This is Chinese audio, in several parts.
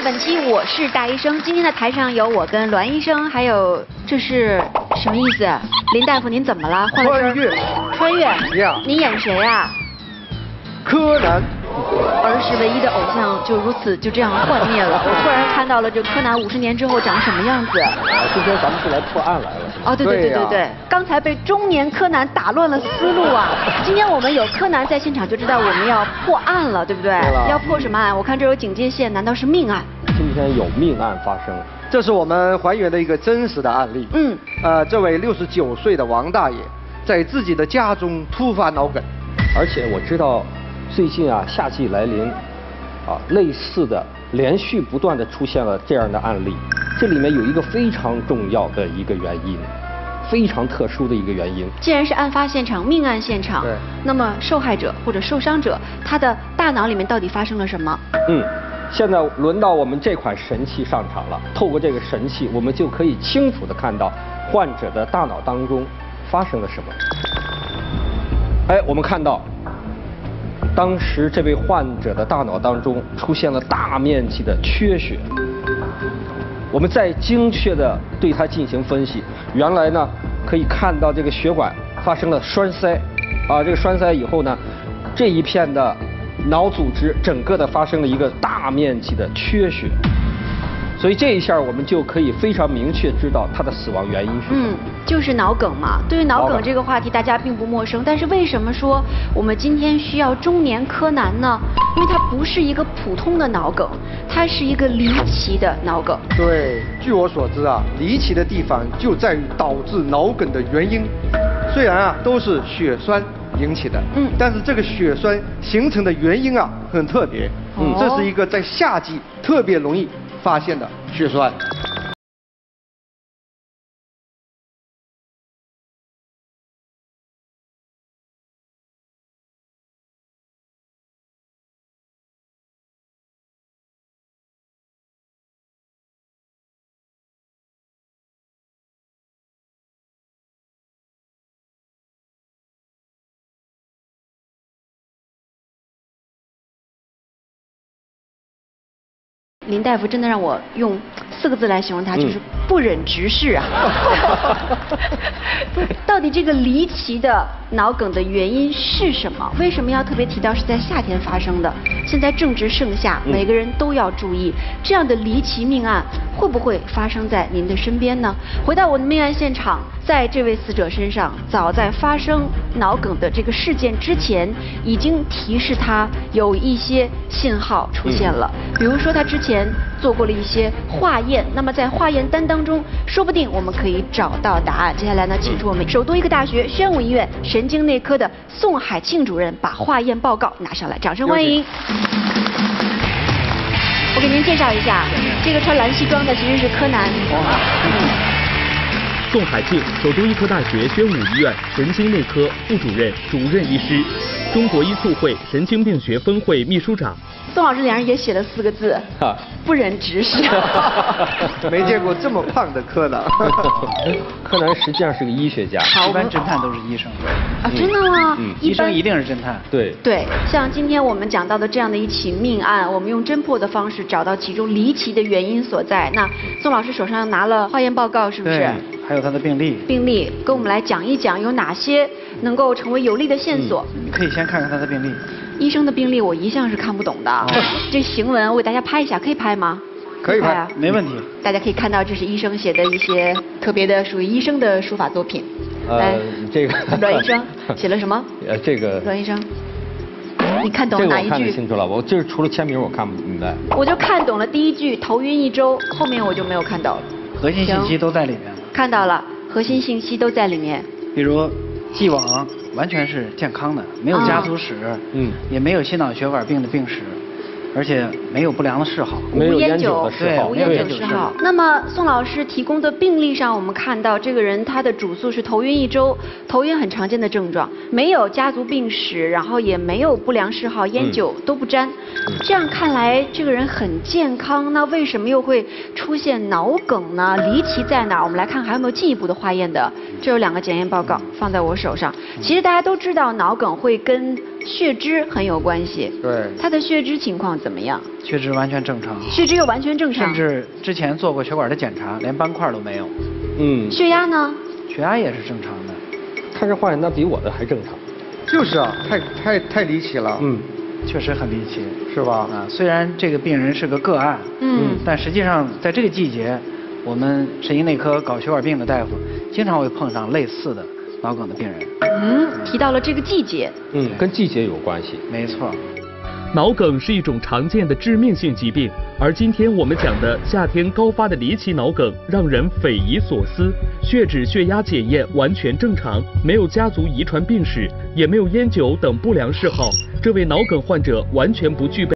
本期我是大医生，今天的台上有我跟栾医生，还有这是什么意思？林大夫您怎么了？换了身？穿越。 呀。 你演谁啊？ 柯南。 儿时唯一的偶像就这样幻灭了。我突然看到了这柯南50年之后长什么样子。 今天咱们是来破案来了。 哦，对，刚才被中年柯南打乱了思路啊！今天我们有柯南在现场，就知道我们要破案了，对不对？要破什么案？我看这有警戒线，难道是命案？ 今天有命案发生，这是我们还原的一个真实的案例。这位69岁的王大爷在自己的家中突发脑梗，而且我知道最近夏季来临，类似的连续不断的出现了这样的案例。这里面有一个非常重要的一个原因，非常特殊的一个原因。 既然是案发现场、命案现场，那么受害者或者受伤者，他的大脑里面到底发生了什么？ 现在轮到我们这款神器上场了。透过这个神器，我们就可以清楚地看到患者的大脑当中发生了什么。我们看到，当时这位患者的大脑当中出现了大面积的缺血。我们再精确地对它进行分析，原来呢可以看到这个血管发生了栓塞，这个栓塞以后呢，这一片的脑组织整个的发生了一个大面积的缺血，所以这一下我们就可以非常明确知道它的死亡原因是什么。 就是脑梗嘛。对于脑梗这个话题大家并不陌生，但是为什么说我们今天需要中年柯南呢？因为它不是一个普通的脑梗，它是一个离奇的脑梗。 对，据我所知离奇的地方就在于导致脑梗的原因，虽然都是血栓引起的，但是这个血栓形成的原因很特别，这是一个在夏季特别容易发现的血栓。 林大夫真的让我用4个字来形容他，就是不忍直视啊！到底这个离奇的脑梗的原因是什么？为什么要特别提到是在夏天发生的？现在正值盛夏，每个人都要注意，这样的离奇命案会不会发生在您的身边呢？回到我的命案现场，在这位死者身上，早在发生脑梗的这个事件之前，已经提示他有一些信号出现了，比如说他之前做过了一些化验，那么在化验单当中，说不定我们可以找到答案。接下来呢，请出我们首都医科大学宣武医院神经内科的宋海庆主任把化验报告拿上来，掌声欢迎。我给您介绍一下，这个穿蓝西装的其实是柯南。 宋海庆，首都医科大学宣武医院神经内科副主任、主任医师，中国医促会神经病学分会秘书长。 宋老师脸上也写了4个字，不忍直视。 没见过这么胖的柯南。柯南实际上是个医学家， 一般侦探都是医生。 真的吗？ 医生一定是侦探。 对， 像今天我们讲到的这样的一起命案，我们用侦破的方式找到其中离奇的原因所在。那宋老师手上拿了化验报告，是不是？ 还有他的病历。 病历，跟我们来讲一讲有哪些能够成为有力的线索。 你可以先看看他的病历。 医生的病历我一向是看不懂的，这行文我给大家拍一下，可以拍吗？ 可以拍， 没问题。 大家可以看到，这是医生写的一些特别的属于医生的书法作品。来， 这个栾医生写了什么？ 这个栾医生，你看懂了哪一句？ 这个我看得清楚了，我就是除了签名我看不明白。 我就看懂了第1句头晕1周，后面我就没有看懂。 核心信息都在里面。 看到了，核心信息都在里面。 比如，既往完全是健康的，没有家族史，也没有心脑血管病的病史，而且没有不良的嗜好， 没有烟酒的嗜好， 无烟酒嗜好。那么宋老师提供的病历上，我们看到这个人他的主诉是头晕1周，头晕很常见的症状，没有家族病史，然后也没有不良嗜好，烟酒都不沾。这样看来，这个人很健康，那为什么又会出现脑梗呢？离奇在哪儿？我们来看还有没有进一步的化验的。这有2个检验报告放在我手上。其实大家都知道，脑梗会跟血脂很有关系。 对。 他的血脂情况怎么样？ 血脂完全正常。 血脂又完全正常。 甚至之前做过血管的检查，连斑块都没有。 血压呢？ 血压也是正常的。 看这化验单比我的还正常。 就是啊，太离奇了。 确实很离奇， 是吧？ 啊，虽然这个病人是个个案，但实际上在这个季节，我们神经内科搞血管病的大夫经常会碰上类似的脑梗的病人。 提到了这个季节。 跟季节有关系。 没错。 脑梗是一种常见的致命性疾病，而今天我们讲的夏天高发的离奇脑梗让人匪夷所思。血脂、血压检验完全正常，没有家族遗传病史，也没有烟酒等不良嗜好。这位脑梗患者完全不具备。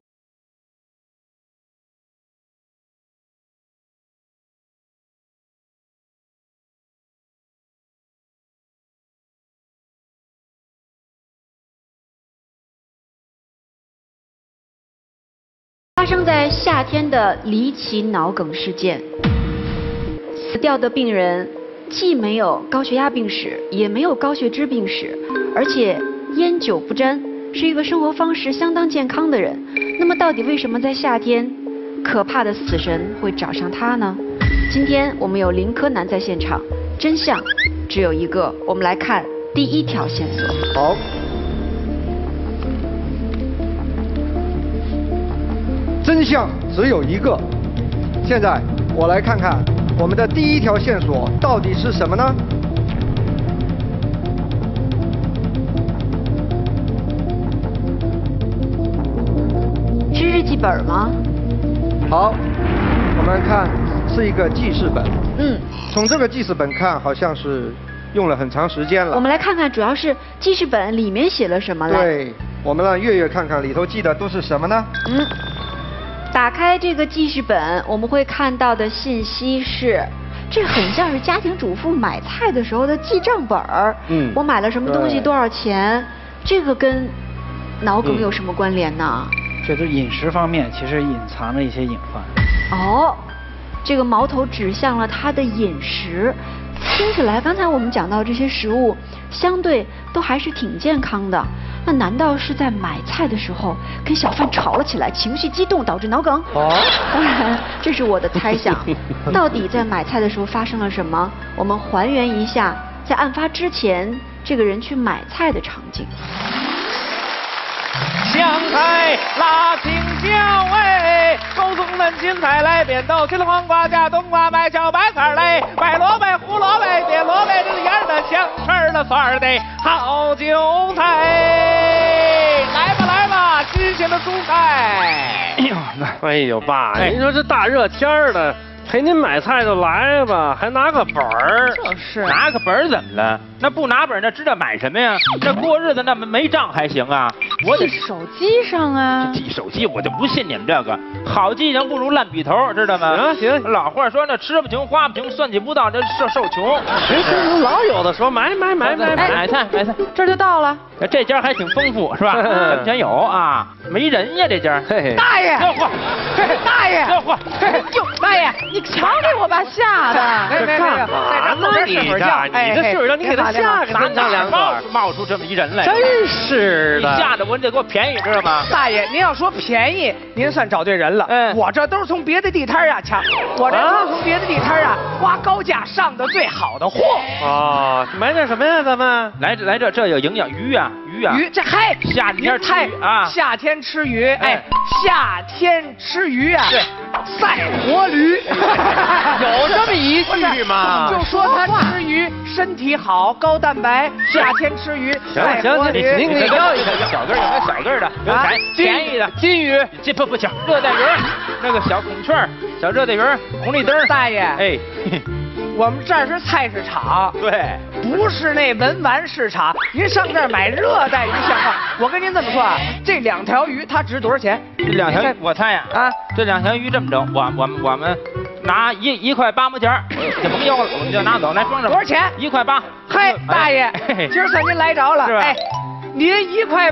发生在夏天的离奇脑梗事件，死掉的病人既没有高血压病史，也没有高血脂病史，而且烟酒不沾，是一个生活方式相当健康的人。那么到底为什么在夏天可怕的死神会找上他呢？今天我们有林柯南在现场，真相只有一个，我们来看第一条线索。 好。真相只有一个。现在我来看看我们的第一条线索到底是什么呢？ 是日记本吗？ 好，我们看是一个记事本。从这个记事本看，好像是用了很长时间了。 我们来看看，主要是记事本里面写了什么来。 对，我们让月月看看里头记的都是什么呢？ 打开这个记事本，我们会看到的信息是，这很像是家庭主妇买菜的时候的记账本儿。我买了什么东西，多少钱？这个跟脑梗有什么关联呢？ 这都饮食方面其实隐藏着一些隐患。 哦，这个矛头指向了他的饮食。听起来，刚才我们讲到这些食物，相对都还是挺健康的。那难道是在买菜的时候跟小贩吵了起来，情绪激动导致脑梗？当然，这是我的猜想。到底在买菜的时候发生了什么？我们还原一下在案发之前这个人去买菜的场景。 香菜辣青椒哎，高松嫩青菜来扁豆，青黄瓜加冬瓜买小白菜来，白萝卜胡萝卜点萝卜这样的香椿的蒜儿的好韭菜，来吧来吧，新鲜的蔬菜。 哎呦爸，您说这大热天的。陪您买菜就来吧，还拿个本儿。 就是拿个本儿怎么了？那不拿本儿那知道买什么呀？那过日子那没账还行啊？我得手机上啊。 记手机我就不信你们这个，好记性不如烂笔头，知道吗？ 行。 老话说那吃不穷花不穷，算计不到这受穷。 您老有的说买菜， 这就到了。 这家还挺丰富是吧？全有啊，没人呀这家。 大爷， 这货， 大爷， 这货， 哟，大爷，你瞧给我把吓的。 这干嘛呢你这？你这岁数你给他吓个三长两短， 冒出这么一人来。 真是的， 你吓得我得给我便宜知道吗？ 大爷，您要说便宜，您算找对人了。我这都是从别的地摊啊抢，我这都是从别的地摊啊花高价上的最好的货。 哦，买点什么呀？咱们来这有营养鱼啊。 鱼这嗨， 夏天吃鱼啊！ 夏天吃鱼，夏天吃鱼啊！对，赛活驴， 有这么一句吗？ 就说他吃鱼身体好，高蛋白，夏天吃鱼赛活驴。 您给要一个小个儿，有没有小个儿的？便宜的金鱼，这不行，热带鱼，那个小孔雀，小热带鱼，红绿灯。 大爷，我们这儿是菜市场， 对， 不是那文玩市场。您上这儿买热带鱼像话？我跟您这么说啊，这2条鱼它值多少钱？ 这2条，我猜呀，这2条鱼这么整，我们拿1块8毛钱，就甭要了，我们就拿走，来装上。 多少钱 ？1块8。 嘿，大爷，今儿算您来着了。您1块8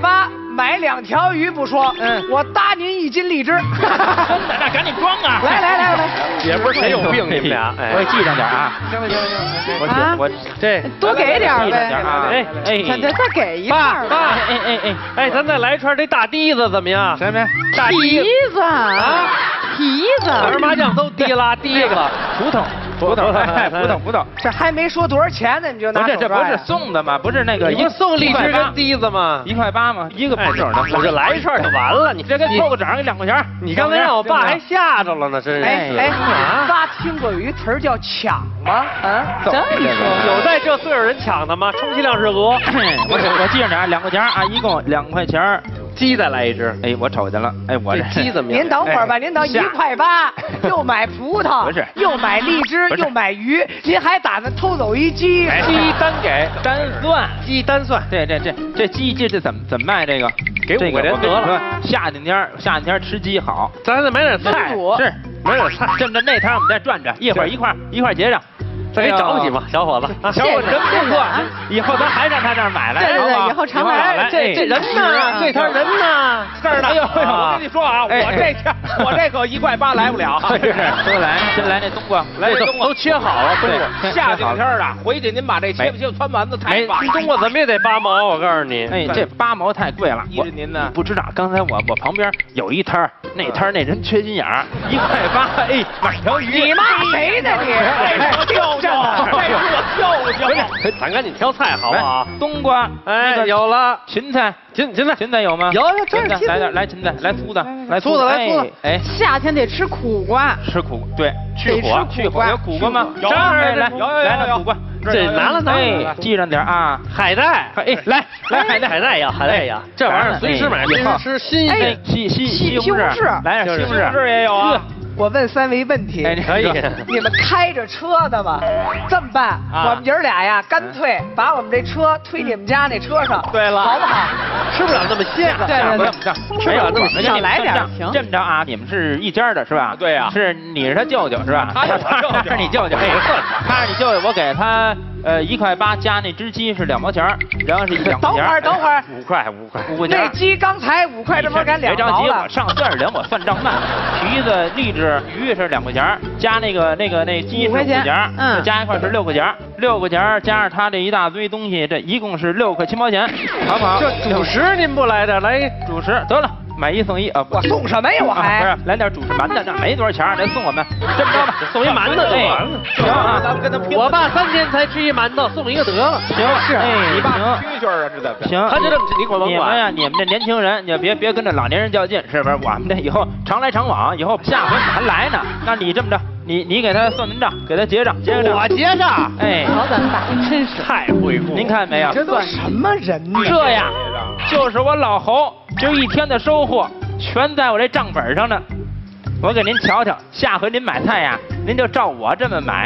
买2条鱼不说，我搭您1斤荔枝。 真的，那赶紧装啊！ 来， 也不是谁有病，你们俩， 我也记上点啊。 行， 我这多给点呗。 再给一半吧。哎，咱再来一串这大滴子怎么样？ 什么？ 大滴子啊，蹄子。 玩麻将都滴啦滴子， 葡萄。 这还没说多少钱呢，你就拿手这不是送的吗？不是那个你送荔枝跟滴子吗 ？1块8吗？一个不整的， 我就来一串就完了。你这给凑个整，2块钱。 你刚才让我爸还吓着了呢，真是。 爸听过有一词儿叫抢吗？ 这一说有在这岁数人抢的吗？充其量是鹅。 我记着点，2块钱啊，一共2块钱。 鸡再来一只。 哎，我瞅见了。哎，我这鸡怎么样？ 您等会儿吧，您等1块8，又买葡萄， 不是， 又买荔枝，又买鱼，您还打算偷走一鸡？ 鸡单给单算， 鸡单算。 这鸡这怎么卖？这个给5个人得了。 夏天天吃鸡好， 咱还得买点菜。 是买点菜。这么着那摊我们再转转，一会儿一块结账。 咱给找不起吗，小伙子？ 小伙子真不错，以后咱还上他这儿买来。 对，以后常来。 这人呢？这摊人呢？这儿呢。哎呦，我跟你说啊，我这可1块8来不了。都来，先来那冬瓜，来这冬瓜都切好了。 对，夏天啊，回去您把这切不切穿丸子太棒。 冬瓜怎么也得8毛，我告诉你。 哎，这8毛太贵了。您呢？不知道，刚才我旁边有一摊儿，那摊儿那人缺心眼儿，1块8，哎，买条鱼。 你骂谁呢你？ 这是我舅舅， 咱赶紧挑菜好不好？ 冬瓜， 哎，有了。 芹菜有吗？ 有，这是来点，来芹菜，来粗的， 来粗的。 哎， 夏天得吃苦瓜， 对，去火，有苦瓜吗？ 有， 来那苦瓜， 这拿了， 哎，记上点啊。 海带， 哎，来海带呀，这玩意儿随时买，随时吃，新鲜。 西红柿，来点西红柿也有啊。 我问3位问题， 可以。 你们开着车的吗？这么办，我们爷儿俩呀，干脆把我们这车推你们家那车上。 对了， 好不好？ 吃不了那么鲜。 对， 吃不了那么鲜， 少来点行。 这么着啊，你们是一家的是吧？ 对呀。 是你是他舅舅是吧？他是你舅舅，他是你舅舅，我给他1块8加那只鸡是2毛钱，然后是2块钱。 等会儿 ，5块。 那鸡刚才5块，这不赶2毛了？ 别着急，我上岁数人，我算账慢。蹄子、荔枝、鱼是2块钱，加那鸡是5块钱，加一块是6块钱，6块钱加上他这一大堆东西，这一共是6块7毛钱，好不好？ 这主食您不来点？来主食得了。买1送1啊！ 我送什么呀？我还不是来点主食馒头，那没多少钱，来送我们。这么着吧， 送一馒头就完了。 行啊，咱们跟他拼。 我爸3天才吃一馒头，送一个得了。 行，是。哎， 你爸蛐蛐啊，是怎么？ 行， 他就这么你管甭管呀？你们这年轻人，你别跟这老年人较劲，是不是？我们这以后常来常往，以后下回还来呢。那你这么着，你给他算算账，给他结账， 我结账。 哎， 老板打的真是太会过。 您看没有？ 这都什么人呢？ 这样，就是我老侯这一天的收获。全在我这账本上呢，我给您瞧瞧，下回您买菜呀，您就照我这么买。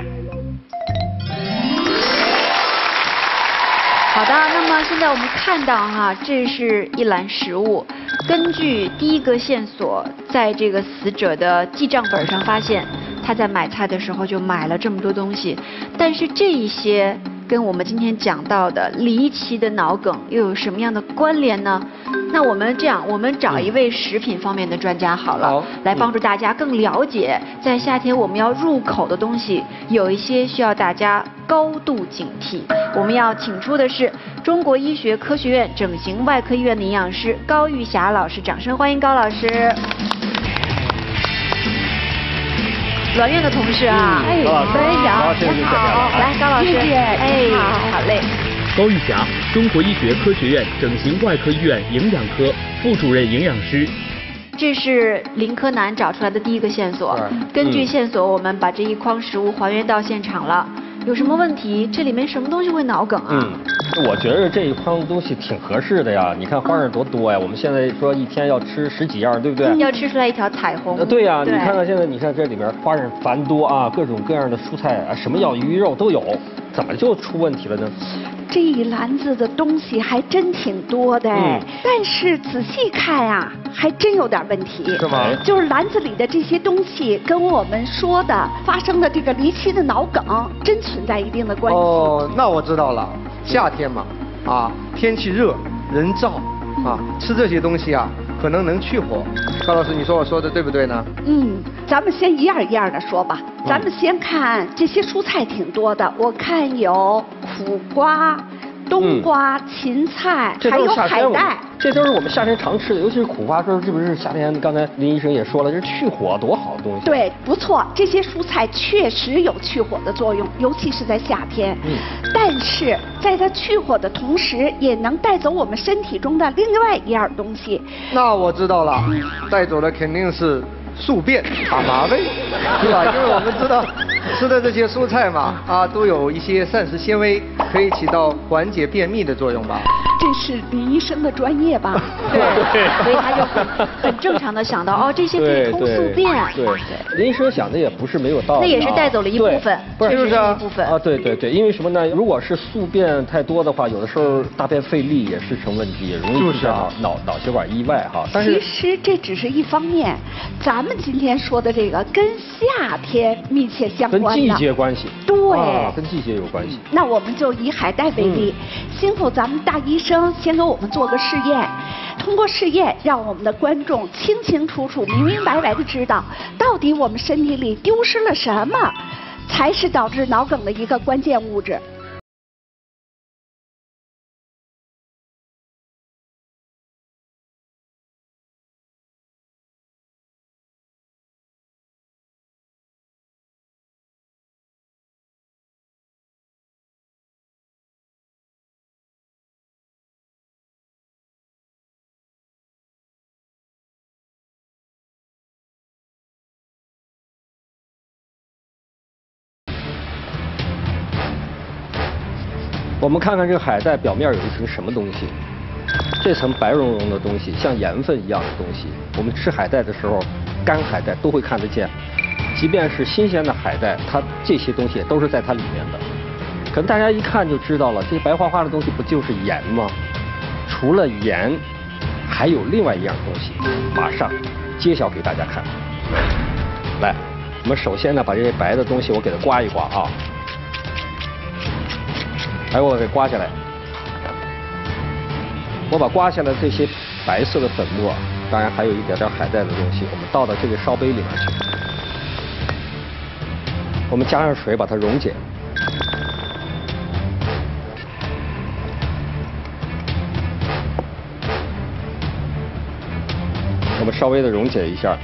好的，那么现在我们看到哈，这是一篮食物，根据第一个线索，在这个死者的记账本上发现，他在买菜的时候就买了这么多东西，但是这一些跟我们今天讲到的离奇的脑梗又有什么样的关联呢？那我们这样，我们找一位食品方面的专家好了，来帮助大家更了解，在夏天我们要入口的东西，有一些需要大家高度警惕。我们要请出的是中国医学科学院整形外科医院的营养师高玉霞老师，掌声欢迎高老师。栾院的同事啊， 高老师，好，这个就见面了。 来，高老师，哎，好嘞。 高玉霞，中国医学科学院整形外科医院营养科副主任营养师。 这是林柯南找出来的第一个线索。根据线索，我们把这一筐食物还原到现场了。有什么问题？这里面什么东西会脑梗啊？ 我觉得这一筐东西挺合适的呀。你看花样多多呀。我们现在说一天要吃10几样，对不对？ 要吃出来一条彩虹。 对呀，你看看现在，你看这里面花样繁多啊，各种各样的蔬菜啊，什么要鱼肉都有，怎么就出问题了呢？ 这一篮子的东西还真挺多的，但是仔细看啊，还真有点问题。 是吗？ 就是篮子里的这些东西跟我们说的发生的这个离奇的脑梗，真存在一定的关系。 哦，那我知道了，夏天嘛，啊，天气热，人燥， 啊，吃这些东西啊，可能能去火。高老师，你说我说的对不对呢？ 咱们先一样一样的说吧。咱们先看这些蔬菜挺多的，我看有苦瓜、冬瓜、芹菜，还有海带。 这都是我们夏天常吃的，尤其是苦瓜，说是不是夏天？刚才林医生也说了，这去火多好的东西。 对，不错，这些蔬菜确实有去火的作用，尤其是在夏天。但是在它去火的同时，也能带走我们身体中的另外一样东西。 那我知道了，带走的肯定是宿便、打麻味，对吧？因为我们知道吃的这些蔬菜嘛，都有一些膳食纤维，可以起到缓解便秘的作用吧。 这是李医生的专业吧？ 对，所以他就很正常的想到，这些可以通宿便。 对，林医生想的也不是没有道理。 那也是带走了一部分， 不是一部分啊？对，因为什么呢？如果是宿便太多的话，有的时候大便费力也是成问题，也容易出现脑血管意外哈。但是其实这只是一方面，咱们今天说的这个跟夏天密切相关的， 跟季节关系。 对， 跟季节有关系。 那我们就以海带为例，辛苦咱们大医生先给我们做个试验，通过试验让我们的观众清清楚楚、明明白白的知道，到底我们身体里丢失了什么，才是导致脑梗的一个关键物质。 我们看看这个海带表面有一层什么东西，这层白茸茸的东西像盐分一样的东西，我们吃海带的时候，干海带都会看得见，即便是新鲜的海带，它这些东西都是在它里面的。可能大家一看就知道了，这白花花的东西不就是盐吗？除了盐，还有另外一样东西，马上揭晓给大家看。来，我们首先呢把这些白的东西我给它刮一刮啊。我给刮下来，我把刮下来这些白色的粉末，当然还有一点点海带的东西，我们倒到这个烧杯里面去，我们加上水把它溶解。我们稍微的溶解一下，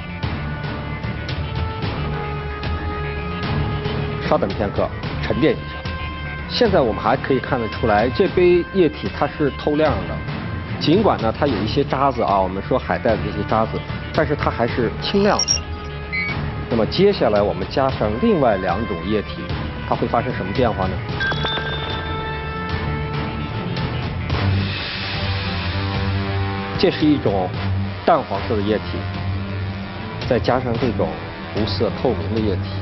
稍等片刻，沉淀一下。现在我们还可以看得出来，这杯液体它是透亮的，尽管呢它有一些渣子啊，我们说海带的这些渣子，但是它还是清亮的。那么接下来我们加上另外两种液体，它会发生什么变化呢？这是一种淡黄色的液体，再加上这种无色透明的液体。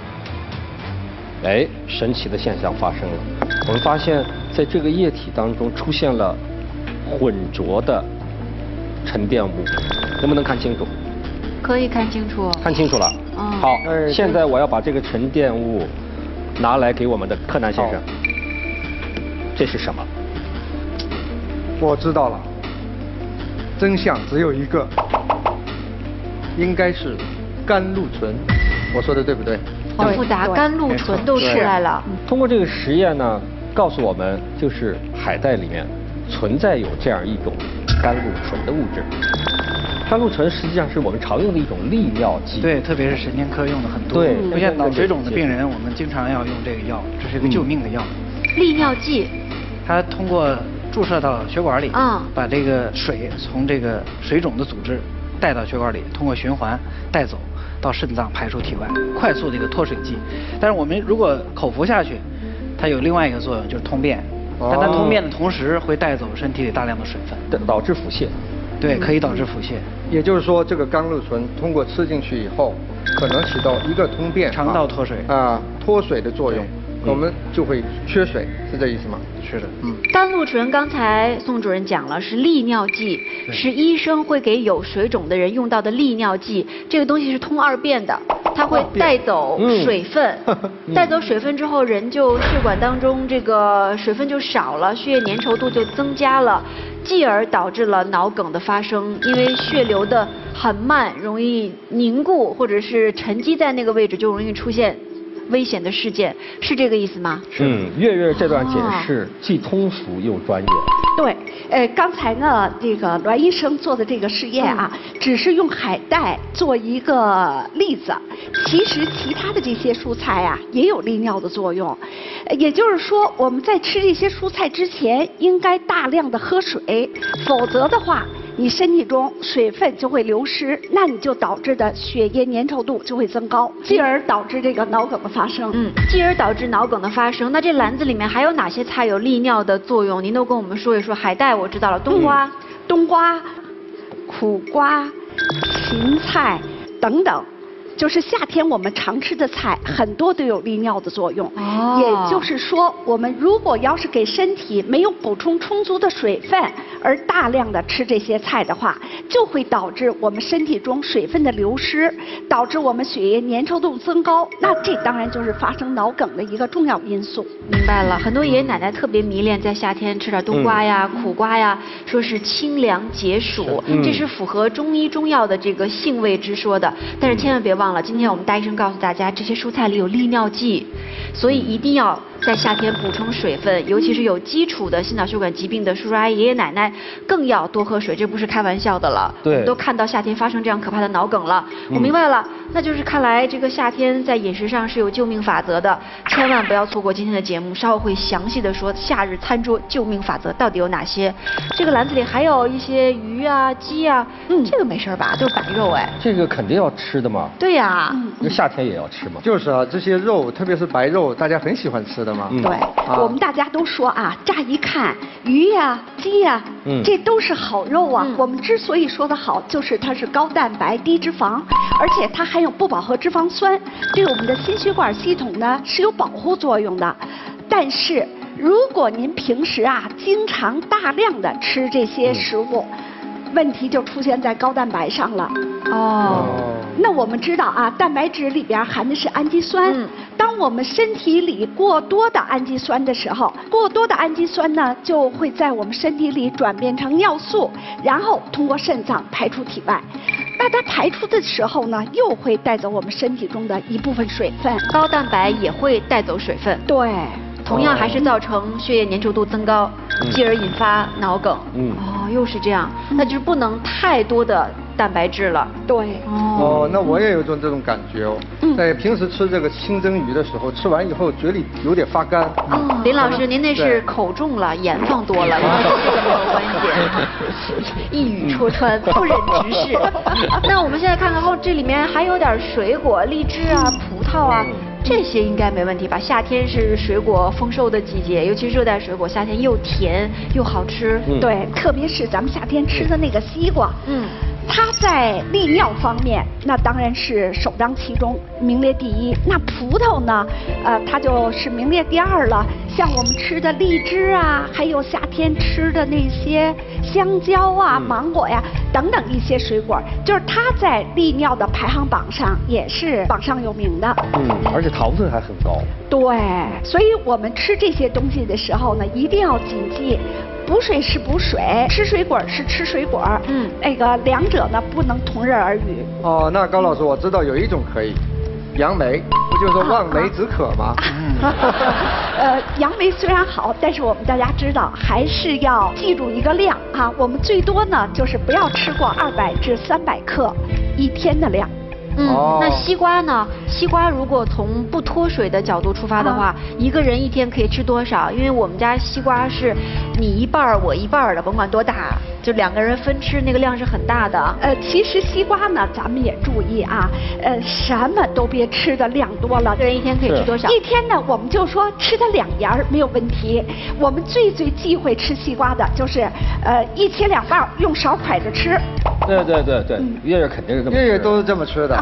神奇的现象发生了。我们发现，在这个液体当中出现了混浊的沉淀物，能不能看清楚？ 可以看清楚。 看清楚了。好，现在我要把这个沉淀物拿来给我们的柯南先生。这是什么？ 我知道了，真相只有一个，应该是甘露醇。我说的对不对？ 好复杂，甘露醇都出来了。 通过这个实验呢，告诉我们，就是海带里面存在有这样一种甘露醇的物质。甘露醇实际上是我们常用的一种利尿剂。 对，特别是神经科用的很多。 对， 出现脑水肿的病人，我们经常要用这个药，这是一个救命的药。 利尿剂。 它通过注射到血管里，把这个水从这个水肿的组织带到血管里，通过循环带走。到肾脏排出体外，快速的一个脱水剂。但是我们如果口服下去，它有另外一个作用，就是通便。但它通便的同时会带走身体里大量的水分， 导致腹泻。 对，可以导致腹泻。 也就是说，这个甘露醇通过吃进去以后，可能起到一个通便、 肠道脱水脱水的作用，我们就会缺水，是这意思吗？ 是的。 甘露醇刚才宋主任讲了，是利尿剂，是医生会给有水肿的人用到的利尿剂。这个东西是通二便的， 它会带走水分，带走水分之后，人就血管当中这个水分就少了，血液粘稠度就增加了，继而导致了脑梗的发生。因为血流的很慢，容易凝固或者是沉积在那个位置，就容易出现危险的事件，是这个意思吗？ 月月这段解释既通俗又专业。 对，刚才呢，这个栾医生做的这个试验啊，只是用海带做一个例子。其实其他的这些蔬菜啊，也有利尿的作用。也就是说，我们在吃这些蔬菜之前，应该大量的喝水，否则的话，你身体中水分就会流失，那你就导致的血液粘稠度就会增高，继而导致这个脑梗的发生。 继而导致脑梗的发生。那这篮子里面还有哪些菜有利尿的作用？您都跟我们说一说。海带我知道了，冬瓜、苦瓜、芹菜等等。就是夏天我们常吃的菜，很多都有利尿的作用。也就是说，我们如果要是给身体没有补充充足的水分，而大量的吃这些菜的话，就会导致我们身体中水分的流失，导致我们血液粘稠度增高。那这当然就是发生脑梗的一个重要因素。明白了，很多爷爷奶奶特别迷恋在夏天吃点冬瓜呀、苦瓜呀，说是清凉解暑，这是符合中医中药的这个性味之说的。但是千万别忘了，今天我们大医生告诉大家，这些蔬菜里有利尿剂，所以一定要在夏天补充水分，尤其是有基础的心脑血管疾病的叔叔阿姨、爷爷奶奶，更要多喝水，这不是开玩笑的了。我们都看到夏天发生这样可怕的脑梗了。我明白了，那就是看来这个夏天在饮食上是有救命法则的，千万不要错过今天的节目，稍后会详细的说夏日餐桌救命法则到底有哪些。这个篮子里还有一些鱼啊、鸡啊，这个没事吧？就是白肉哎。 这个肯定要吃的嘛。 对呀， 那夏天也要吃嘛。 就是啊，这些肉，特别是白肉，大家很喜欢吃的嘛。 对，我们大家都说啊，乍一看鱼呀、鸡呀，这都是好肉啊。我们之所以说的好，就是它是高蛋白、低脂肪，而且它含有不饱和脂肪酸，对我们的心血管系统呢是有保护作用的。但是如果您平时啊经常大量的吃这些食物，问题就出现在高蛋白上了。那我们知道啊，蛋白质里边含的是氨基酸。当我们身体里过多的氨基酸的时候，过多的氨基酸呢就会在我们身体里转变成尿素，然后通过肾脏排出体外。那它排出的时候呢，又会带走我们身体中的一部分水分。 高蛋白也会带走水分。 对。 同样还是造成血液粘稠度增高，继而引发脑梗。又是这样，那就是不能太多的蛋白质了。 对。 那我也有一种这种感觉哦。在平时吃这个清蒸鱼的时候，吃完以后嘴里有点发干。 林老师，您那是口重了，盐放多了，跟这个没有关系。一语戳穿，不忍直视。那我们现在看看后，这里面还有点水果，荔枝啊、葡萄啊。这些应该没问题吧？夏天是水果丰收的季节，尤其热带水果，夏天又甜又好吃。 对，特别是咱们夏天吃的那个西瓜。它在利尿方面，那当然是首当其冲，名列第一。那葡萄呢，它就是名列第二了。像我们吃的荔枝啊，还有夏天吃的那些香蕉啊、芒果呀等等一些水果，就是它在利尿的排行榜上也是榜上有名的。 而且糖分还很高。 对，所以我们吃这些东西的时候呢，一定要谨记。补水是补水，吃水果是吃水果，那个两者呢不能同日而语。 那高老师，我知道有一种可以，杨梅，不就是说望梅止渴吗？ 杨梅虽然好，但是我们大家知道还是要记住一个量啊，我们最多呢就是不要吃过200至300克一天的量。 那西瓜呢？西瓜如果从不脱水的角度出发的话，一个人一天可以吃多少？因为我们家西瓜是你一半我一半的，甭管多大，就2个人分吃，那个量是很大的。 其实西瓜呢，咱们也注意啊，什么都别吃的量多了。 一个人一天可以吃多少？ 一天呢，我们就说吃它2芽没有问题。我们最忌讳吃西瓜的就是，一切2半，用勺蒯着吃。 对，月月肯定是这么吃。 月月都是这么吃的。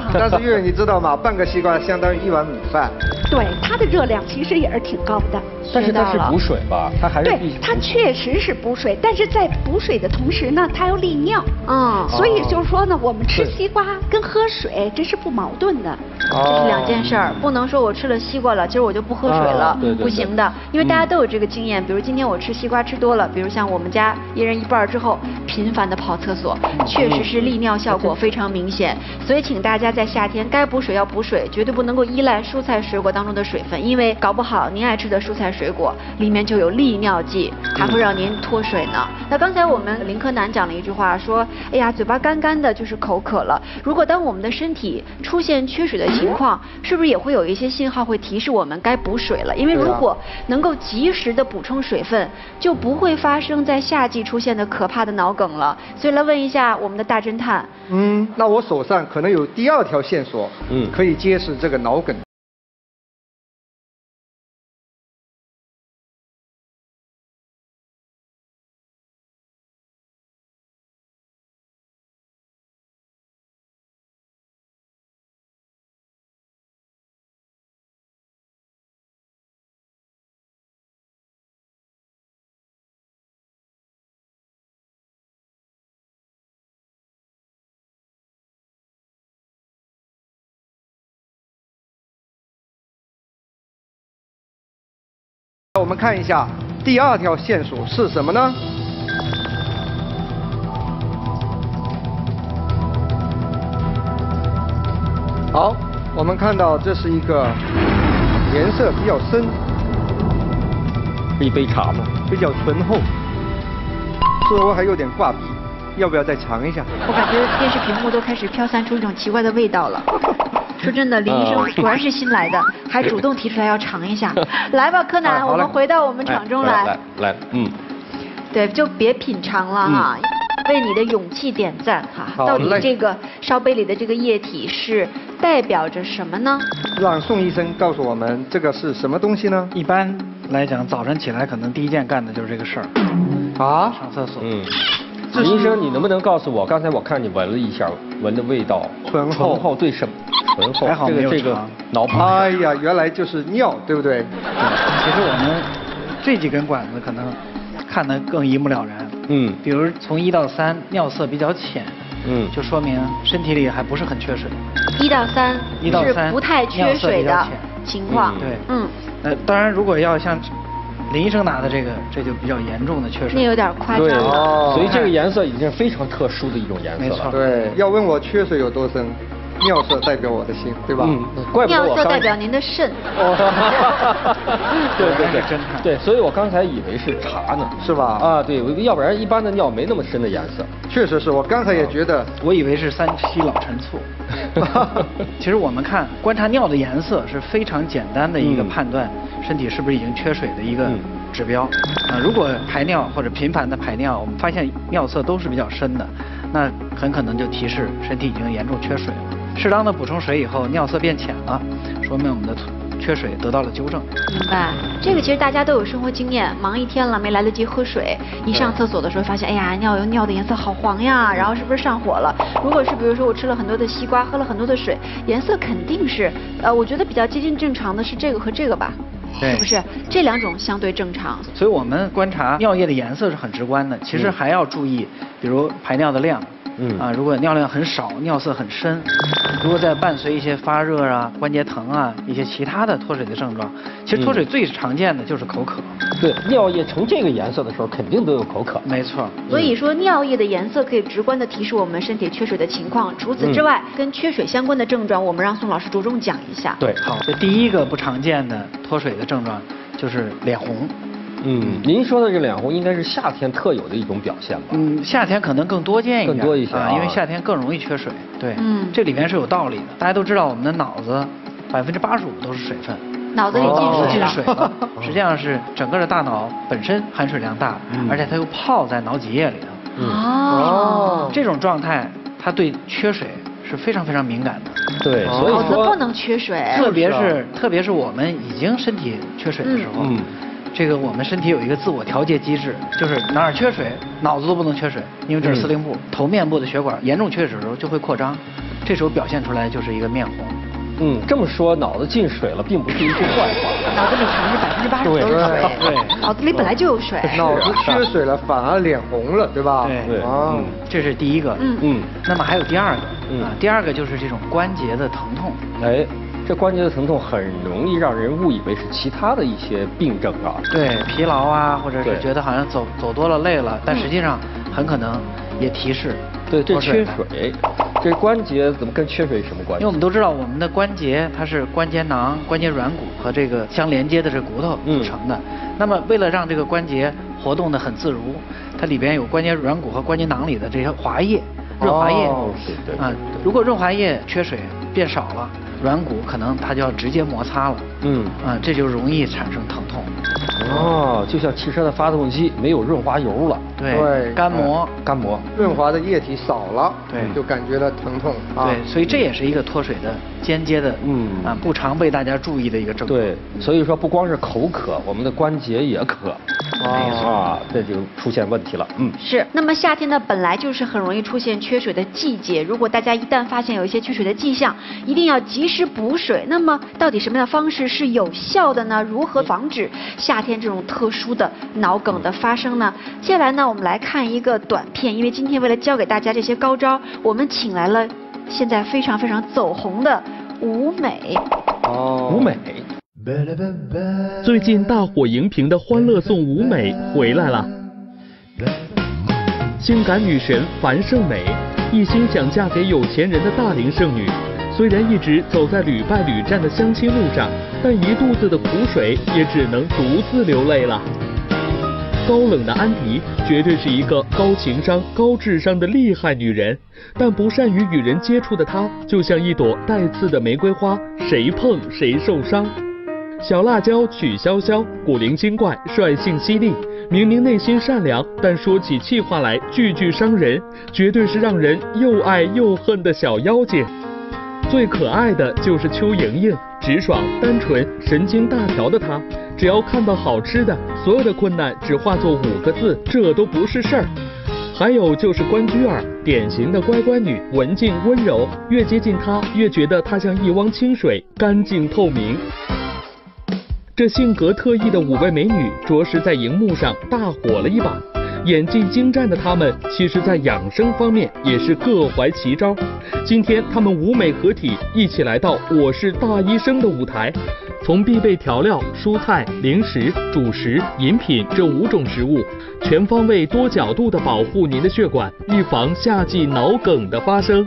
但是月月你知道吗？半个西瓜相当于1碗米饭。 对，它的热量其实也是挺高的。 但是它是补水吧？它还是对，它确实是补水，但是在补水的同时呢，它要利尿。所以就是说呢，我们吃西瓜跟喝水这是不矛盾的。 这是2件事儿，不能说我吃了西瓜了，今儿我就不喝水了，不行的。因为大家都有这个经验，比如今天我吃西瓜吃多了，比如像我们家1人1半之后，频繁的跑厕所，确实是利尿效果非常明显。所以请大家在夏天该补水要补水，绝对不能够依赖蔬菜水果当中的水分，因为搞不好您爱吃的蔬菜水果里面就有利尿剂，还会让您脱水呢。那刚才我们林柯南讲了一句话，说，哎呀，嘴巴干干的，就是口渴了。如果当我们的身体出现缺水的情况，是不是也会有一些信号会提示我们该补水了？因为如果能够及时的补充水分，就不会发生在夏季出现的可怕的脑梗了。所以来问一下我们的大侦探。 那我手上可能有第2条线索，可以揭示这个脑梗。我们看一下第2条线索是什么呢？好，我们看到这是一个颜色比较深， 一杯茶吗？ 比较醇厚，似乎还有点挂壁，要不要再尝一下？ 我感觉电视屏幕都开始飘散出一种奇怪的味道了。说真的，林医生果然是新来的，还主动提出来要尝一下。来吧，柯南，我们回到我们场中来。 来， 对，就别品尝了哈，为你的勇气点赞哈。到底这个烧杯里的这个液体是代表着什么呢？ 让宋医生告诉我们这个是什么东西呢？ 一般来讲，早晨起来可能第一件干的就是这个事儿。上厕所。 林医生，你能不能告诉我，刚才我看你闻了一下，闻的味道醇厚， 对什么？醇厚。 还好没有这个脑补。 哎呀，原来就是尿，对不对？ 其实我们这几根管子可能看得更一目了然。比如从1到3，尿色比较浅。就说明身体里还不是很缺水。 1到3是不太缺水的情况。 对。当然，如果要像林医生拿的这个，这就比较严重的缺水。 那有点夸张了。所以这个颜色已经是非常特殊的一种颜色了。 没错。 对，要问我缺水有多深，尿色代表我的心，对吧？ 怪不得尿色代表您的肾。 对，所以我刚才以为是茶呢， 是吧？ 对，要不然一般的尿没那么深的颜色。 确实是我刚才也觉得， 我以为是3七老陈醋。其实我们看观察尿的颜色是非常简单的一个判断身体是不是已经缺水的一个指标。如果排尿或者频繁的排尿，我们发现尿色都是比较深的，那很可能就提示身体已经严重缺水了。适当的补充水以后，尿色变浅了，说明我们的缺水得到了纠正。 明白，这个其实大家都有生活经验，忙一天了没来得及喝水，一上厕所的时候发现，哎呀，尿的颜色好黄呀，然后是不是上火了？如果是比如说我吃了很多的西瓜，喝了很多的水，颜色肯定是，我觉得比较接近正常的是这个和这个吧。是不是这2种相对正常？ 所以我们观察尿液的颜色是很直观的，其实还要注意，比如排尿的量。如果尿量很少，尿色很深，如果再伴随一些发热啊、关节疼啊、一些其他的脱水的症状，其实脱水最常见的就是口渴。 对，尿液呈这个颜色的时候，肯定都有口渴。 没错。 所以说，尿液的颜色可以直观的提示我们身体缺水的情况。除此之外，跟缺水相关的症状，我们让宋老师着重讲一下。 对，好，这第一个不常见的脱水的症状就是脸红。 您说的这脸红应该是夏天特有的一种表现吧？ 夏天可能更多见一点， 更多一些因为夏天更容易缺水。对，这里面是有道理的。大家都知道，我们的脑子85%都是水分， 脑子里进水了。实际上是整个的大脑本身含水量大，而且它又泡在脑脊液里头。这种状态，它对缺水是非常非常敏感的。 对，所以脑子不能缺水。 特别是我们已经身体缺水的时候。这个我们身体有一个自我调节机制，就是哪儿缺水，脑子都不能缺水，因为这是司令部。头面部的血管严重缺水的时候就会扩张， 这时候表现出来就是一个面红。 这么说，脑子进水了，并不是一句坏话。 脑子里藏着80%都是水， 对， 脑子里本来就有水。 脑子缺水了，反而脸红了，对吧？ 对，这是第一个。那么还有第二个，第二个就是这种关节的疼痛。 这关节的疼痛很容易让人误以为是其他的一些病症啊。 对，疲劳啊，或者是觉得好像走多了累了，但实际上很可能也提示。 对，这缺水，这关节怎么跟缺水有什么关系？ 因为我们都知道，我们的关节它是关节囊、关节软骨和这个相连接的这骨头组成的。那么为了让这个关节活动的很自如，它里边有关节软骨和关节囊里的这些滑液、润滑液如果润滑液缺水变少了，软骨可能它就要直接摩擦了。这就容易产生疼痛。 就像汽车的发动机没有润滑油了。 对，干磨， 润滑的液体少了， 对， 就感觉到疼痛。 对，所以这也是一个脱水的间接的，不常被大家注意的一个症状。 对，所以说不光是口渴，我们的关节也渴。这就出现问题了。 是。那么夏天呢，本来就是很容易出现缺水的季节。如果大家一旦发现有一些缺水的迹象，一定要及时补水。那么到底什么样的方式是有效的呢？如何防止夏天这种特殊的脑梗的发生呢？接下来呢，我们来看一个短片。因为今天为了教给大家这些高招，我们请来了现在非常走红的舞美。 舞美。 最近大火荧屏的《欢乐颂》舞美回来了。性感女神樊胜美一心想嫁给有钱人的大龄剩女，虽然一直走在屡败屡战的相亲路上，但一肚子的苦水也只能独自流泪了。高冷的安迪绝对是一个高情商、高智商的厉害女人，但不善于与人接触的她，就像一朵带刺的玫瑰花，谁碰谁受伤。小辣椒曲筱绡，古灵精怪，率性犀利，明明内心善良，但说起气话来句句伤人，绝对是让人又爱又恨的小妖精。最可爱的就是邱莹莹，直爽、单纯、神经大条的她，只要看到好吃的，所有的困难只化作5个字，这都不是事儿。还有就是关雎尔，典型的乖乖女，文静温柔，越接近她，越觉得她像一汪清水，干净透明。这性格特异的5位美女，着实在荧幕上大火了一把。演技精湛的她们，其实在养生方面也是各怀奇招。今天她们舞美合体，一起来到《我是大医生》的舞台，从必备调料、蔬菜、零食、主食、饮品这5种食物，全方位多角度的保护您的血管，预防夏季脑梗的发生。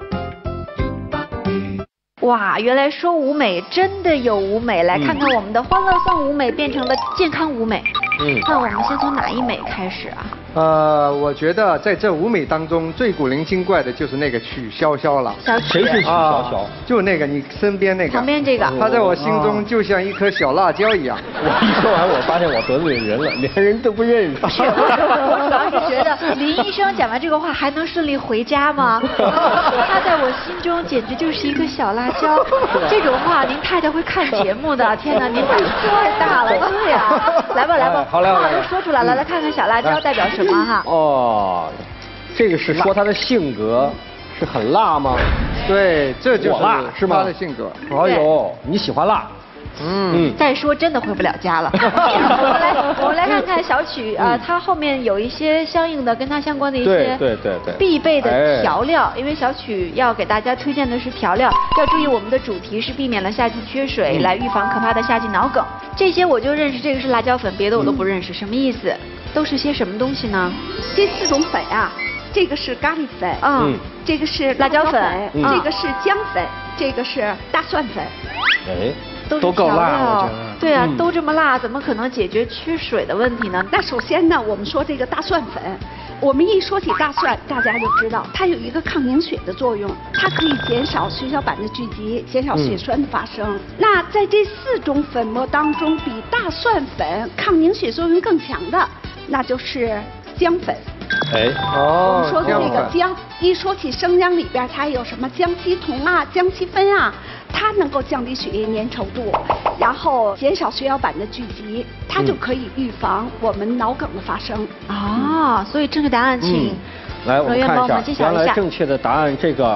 哇，原来说舞美真的有舞美，来看看我们的欢乐颂舞美变成了健康舞美。那我们先从哪一美开始啊？ 我觉得在这5美当中最古灵精怪的就是那个曲筱绡了。 谁是曲筱绡？ 就那个你身边那个。 旁边这个。 她在我心中就像一颗小辣椒一样。 我一说完，我发现我得罪人了，连人都不认识。 我主要是觉得林医生讲完这个话还能顺利回家吗？他在我心中简直就是一个小辣椒。这种话您太太会看节目的，天哪，您胆子太大了。对呀，来吧， 好嘞， 都说出来了，来看看小辣椒代表什么哈？ 这个是说他的性格是很辣吗？ 对，这就是辣是吗？ 他的性格。 哎呦，你喜欢辣？ 再说真的回不了家了。我们来看看小曲它后面有一些相应的跟它相关的一些必备的调料，因为小曲要给大家推荐的是调料，要注意我们的主题是避免了夏季缺水，来预防可怕的夏季脑梗。这些我就认识，这个是辣椒粉，别的我都不认识，什么意思？都是些什么东西呢？ 这4种粉啊，这个是咖喱粉，这个是辣椒粉， 这个是姜粉，这个是大蒜粉。 都够辣，我觉得。 对啊，都这么辣，怎么可能解决缺水的问题呢？ 那首先呢，我们说这个大蒜粉，我们一说起大蒜，大家就知道它有一个抗凝血的作用，它可以减少血小板的聚集，减少血栓的发生。那在这4种粉末当中，比大蒜粉抗凝血作用更强的，那就是姜粉。我们说的这个姜，一说起生姜里边，它有什么姜烯酮啊、姜烯酚啊，它能够降低血液粘稠度，然后减少血小板的聚集，它就可以预防我们脑梗的发生。 所以正确答案请来我们看一下，原来正确的答案这个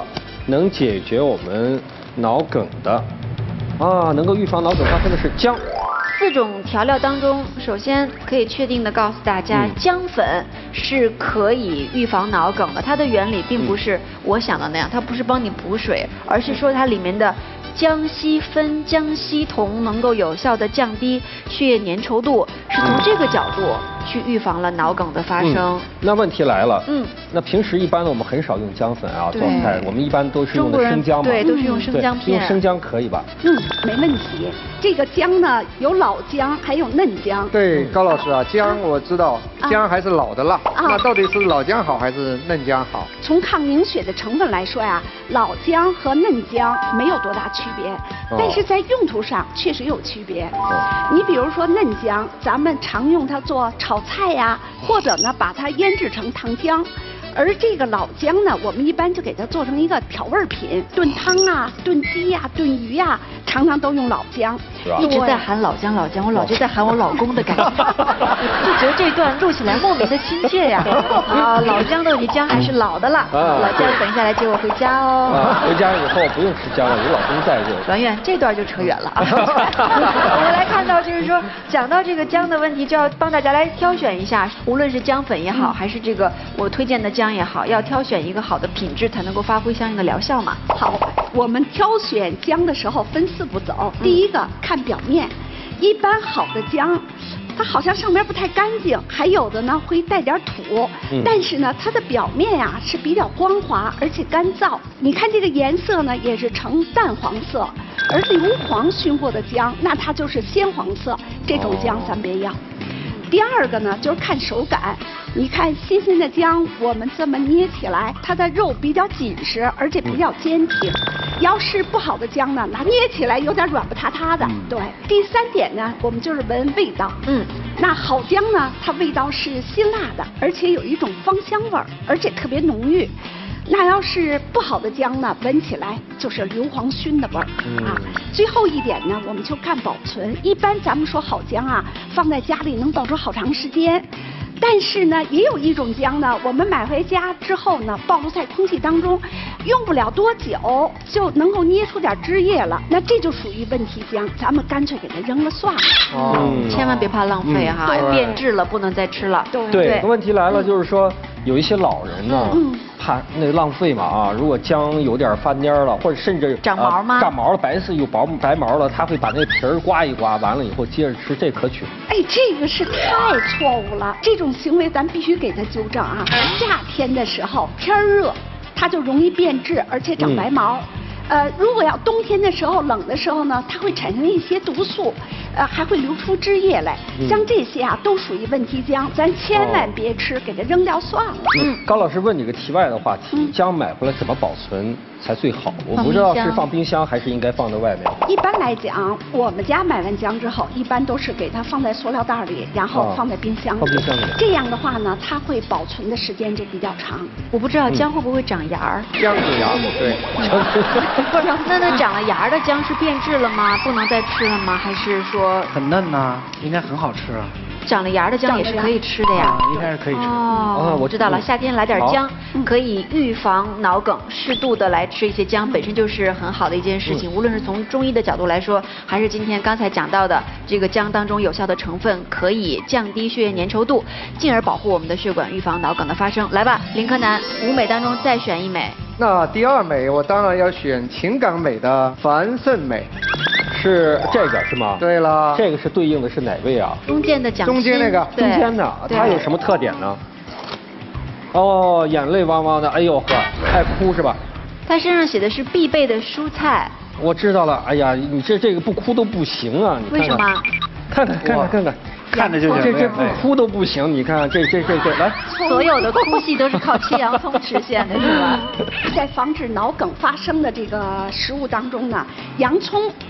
能解决我们脑梗的，能够预防脑梗发生的是姜。 4种调料当中，首先可以确定的告诉大家，姜粉是可以预防脑梗的。它的原理并不是我想的那样，它不是帮你补水，而是说它里面的姜烯酚、姜烯酮能够有效的降低血液粘稠度，是从这个角度去预防了脑梗的发生。 那问题来了，那平时一般呢，我们很少用姜粉啊做菜，我们一般都是用的生姜嘛， 对，都是用生姜片。 用生姜可以吧？ 没问题。这个姜呢，有老姜，还有嫩姜。 对，高老师啊，姜我知道，姜还是老的辣。那到底是老姜好还是嫩姜好？ 从抗凝血的成分来说呀，老姜和嫩姜没有多大区别，但是在用途上确实有区别。你比如说嫩姜，咱们常用它做炒菜呀，或者呢把它腌制成糖浆。而这个老姜呢，我们一般就给它做成一个调味品，炖汤啊、炖鸡呀、炖鱼呀，常常都用老姜。 一直在喊老姜，我老觉得在喊我老公的感觉，就觉得这段录起来莫名的亲切呀。老姜豆，你姜还是老的了。老姜，等一下来接我回家哦。 回家以后不用吃姜了，有老公在就。 阮远，这段就扯远了。我们来看到，就是说讲到这个姜的问题，就要帮大家来挑选一下，无论是姜粉也好，还是这个我推荐的姜也好，要挑选一个好的品质，才能够发挥相应的疗效嘛。 好，我们挑选姜的时候分4步走。第一个看表面，一般好的姜，它好像上面不太干净，还有的呢会带点土，但是呢它的表面呀是比较光滑而且干燥。你看这个颜色呢也是呈淡黄色，而硫磺熏过的姜，那它就是鲜黄色，这种姜咱别要。第二个呢，就是看手感。你看新鲜的姜，我们这么捏起来，它的肉比较紧实，而且比较坚挺。要是不好的姜呢，那捏起来有点软不塌塌的。对。第3点呢，我们就是闻味道。那好姜呢，它味道是辛辣的，而且有一种芳香味儿，而且特别浓郁。那要是不好的姜呢，闻起来就是硫磺熏的味儿最后一点呢，我们就看保存。一般咱们说好姜啊，放在家里能保存好长时间。但是呢，也有一种姜呢，我们买回家之后呢，暴露在空气当中，用不了多久就能够捏出点汁液了。那这就属于问题姜，咱们干脆给它扔了算了。 千万别怕浪费哈，变质了不能再吃了。 对，问题来了，就是说有一些老人呢，怕那个浪费嘛如果姜有点翻蔫了，或者甚至长毛吗？ 长毛了，白色有白毛了，他会把那皮儿刮一刮，完了以后接着吃，这可取。 这个是太错误了，这种行为咱必须给它纠正啊。夏天的时候天热，它就容易变质，而且长白毛。如果要冬天的时候冷的时候呢，它会产生一些毒素，还会流出汁液来。像这些都属于问题姜，咱千万别吃，给它扔掉算了。 高老师问你个题外的话题，姜买回来怎么保存才最好？我不知道是放冰箱还是应该放在外面。 一般来讲，我们家买完姜之后，一般都是给它放在塑料袋里，然后放在冰箱里。 放冰箱里。 这样的话呢，它会保存的时间就比较长。 我不知道姜会不会长芽儿？ 姜子芽，对。 不是，那长了芽的姜是变质了吗？不能再吃了吗？还是说很嫩呐？应该很好吃啊。 长了芽的姜也是可以吃的呀。 应该是可以吃。 我知道了，夏天来点姜，可以预防脑梗，适度的来吃一些姜，本身就是很好的一件事情。无论是从中医的角度来说，还是今天刚才讲到的这个姜当中有效的成分，可以降低血液粘稠度，进而保护我们的血管，预防脑梗的发生。来吧，林柯南，5美当中再选1美。 那第2美，我当然要选情感美的樊胜美。 是这个是吗？ 对了， 这个是对应的是哪位啊？ 中间的蒋欣， 中间那个， 中间的，它有什么特点呢？眼泪汪汪的，哎呦呵，爱哭是吧？ 它身上写的是必备的蔬菜。 我知道了，哎呀，你这个不哭都不行啊！你看看， 为什么？ 看看， 看着就这不哭都不行，你看这来， 所有的哭戏都是靠切洋葱实现的，是吧？ 在防止脑梗发生的这个食物当中呢，洋葱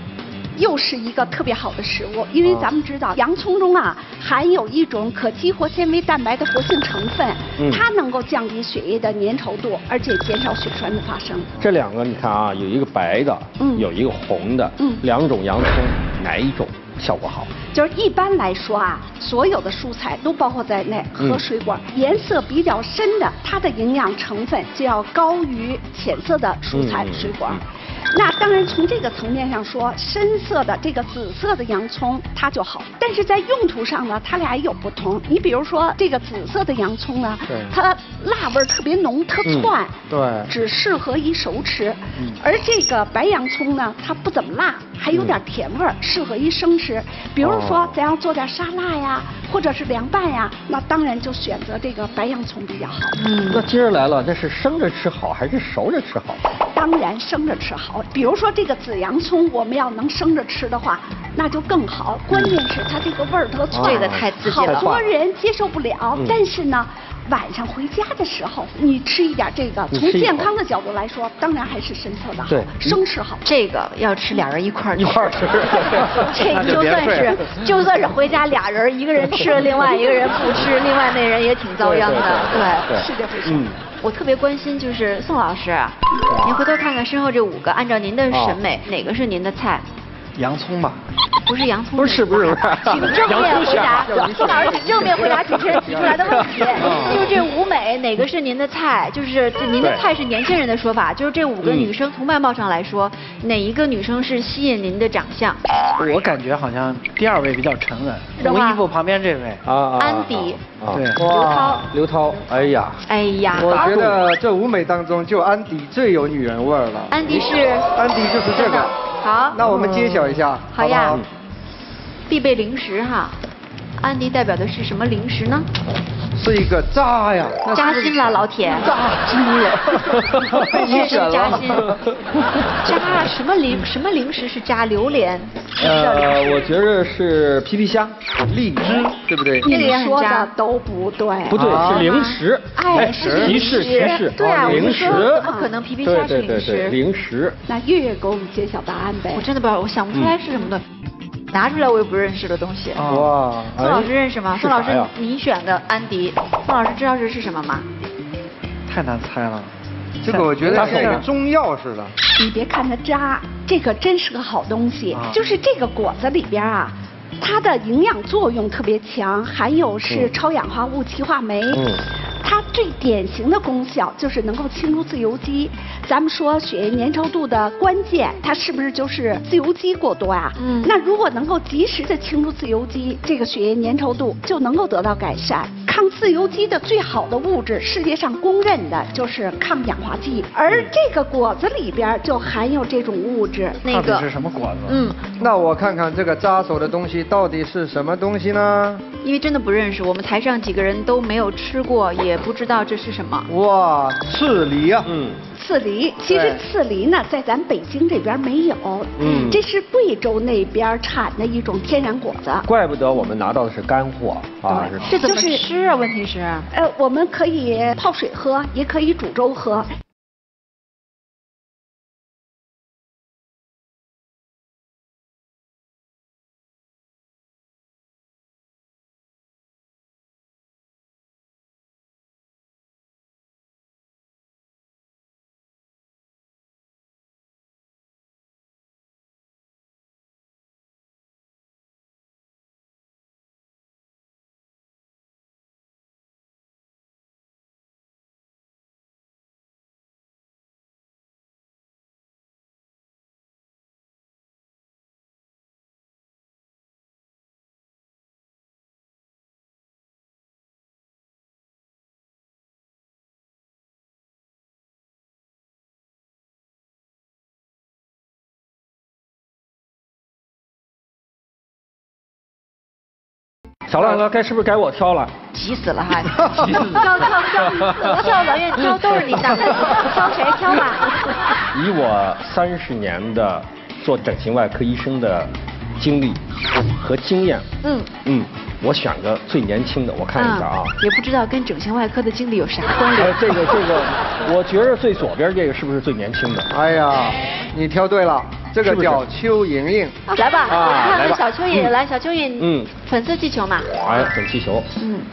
又是一个特别好的食物，因为咱们知道洋葱中啊含有一种可激活纤维蛋白的活性成分，它能够降低血液的粘稠度，而且减少血栓的发生。 这两个你看啊，有一个白的，有一个红的，两种洋葱哪一种效果好？ 就是一般来说啊，所有的蔬菜都包括在内和水果，颜色比较深的，它的营养成分就要高于浅色的蔬菜水果。那当然，从这个层面上说，深色的这个紫色的洋葱它就好，但是在用途上呢，它俩有不同。你比如说这个紫色的洋葱呢，它辣味特别浓，特窜， 对， 只适合一熟吃。而这个白洋葱呢，它不怎么辣，还有点甜味，适合一生吃。比如说咱要做点沙拉呀，或者是凉拌呀，那当然就选择这个白洋葱比较好。 那接着来了，这是生着吃好还是熟着吃好？ 当然生着吃好。比如说这个紫洋葱，我们要能生着吃的话，那就更好。关键是它这个味儿特窜， 这个太刺激了， 好多人接受不了。但是呢，晚上回家的时候，你吃一点这个，从健康的角度来说，当然还是深色的好，生吃好。 这个要吃俩人一块儿吃， 这就算是回家俩人，一个人吃了，另外一个人不吃，另外那人也挺遭殃的。对， 是这回事。 我特别关心，就是宋老师，您回头看看身后这5个，按照您的审美，哪个是您的菜？ 洋葱吧。 不是洋葱， 不是， 请正面回答。宋老师，请正面回答主持人提出来的问题。就这5美，哪个是您的菜？就是您的菜是年轻人的说法，就是这5个女生从外貌上来说，哪一个女生是吸引您的长相？ 我感觉好像第2位比较沉稳，红衣服旁边这位安迪， 对， 刘涛，哎呀， 我觉得这5美当中，就安迪最有女人味儿了。 安迪就是这个。 好， 那我们揭晓一下， 好呀。必备零食哈，安迪代表的是什么零食呢？ 是一个渣呀， 扎心了，老铁， 扎心了， 确实扎心。扎什么零食是扎？榴莲？ 我觉得是皮皮虾、 荔枝，对不对？ 你说的都不对， 不对，是零食。 是提示， 对啊， 零食， 怎么可能皮皮虾是零食？ 零食。 那月月给我们揭晓答案呗。 我真的不知道，我想不出来是什么东西。拿出来我也不认识的东西。 哇， 宋老师认识吗？宋老师，你选的安迪，宋老师知道这是什么吗？ 太难猜了， 这个我觉得像一个中药似的。 你别看它渣，这可真是个好东西。就是这个果子里边啊，它的营养作用特别强，含有是超氧化物歧化酶。它最典型的功效就是能够清除自由基。咱们说血液粘稠度的关键，它是不是就是自由基过多啊？那如果能够及时的清除自由基，这个血液粘稠度就能够得到改善。抗自由基的最好的物质，世界上公认的就是抗氧化剂，而这个果子里边就含有这种物质。 那个是什么果子？ 那我看看这个扎手的东西到底是什么东西呢？ 因为真的不认识，我们台上几个人都没有吃过，也不知道这是什么。 哇，刺梨啊！ 刺梨，其实刺梨呢，在咱北京这边没有，这是贵州那边产的一种天然果子。 怪不得我们拿到的是干货啊！ 这怎么吃啊？问题是， 我们可以泡水喝，也可以煮粥喝。 小浪哥，是不是该我挑了？ 急死了还！挑老岳挑都是你的，挑谁挑吧？ 以我30年的做整形外科医生的经历和经验，我选个最年轻的，我看一下啊。 也不知道跟整形外科的经历有啥关联。 这个，我觉得最左边这个是不是最年轻的？ 哎呀，你挑对了。 这个叫邱莹莹。 来吧，我看看小蚯蚓，来，小蚯蚓，粉色气球嘛。 哎，粉气球。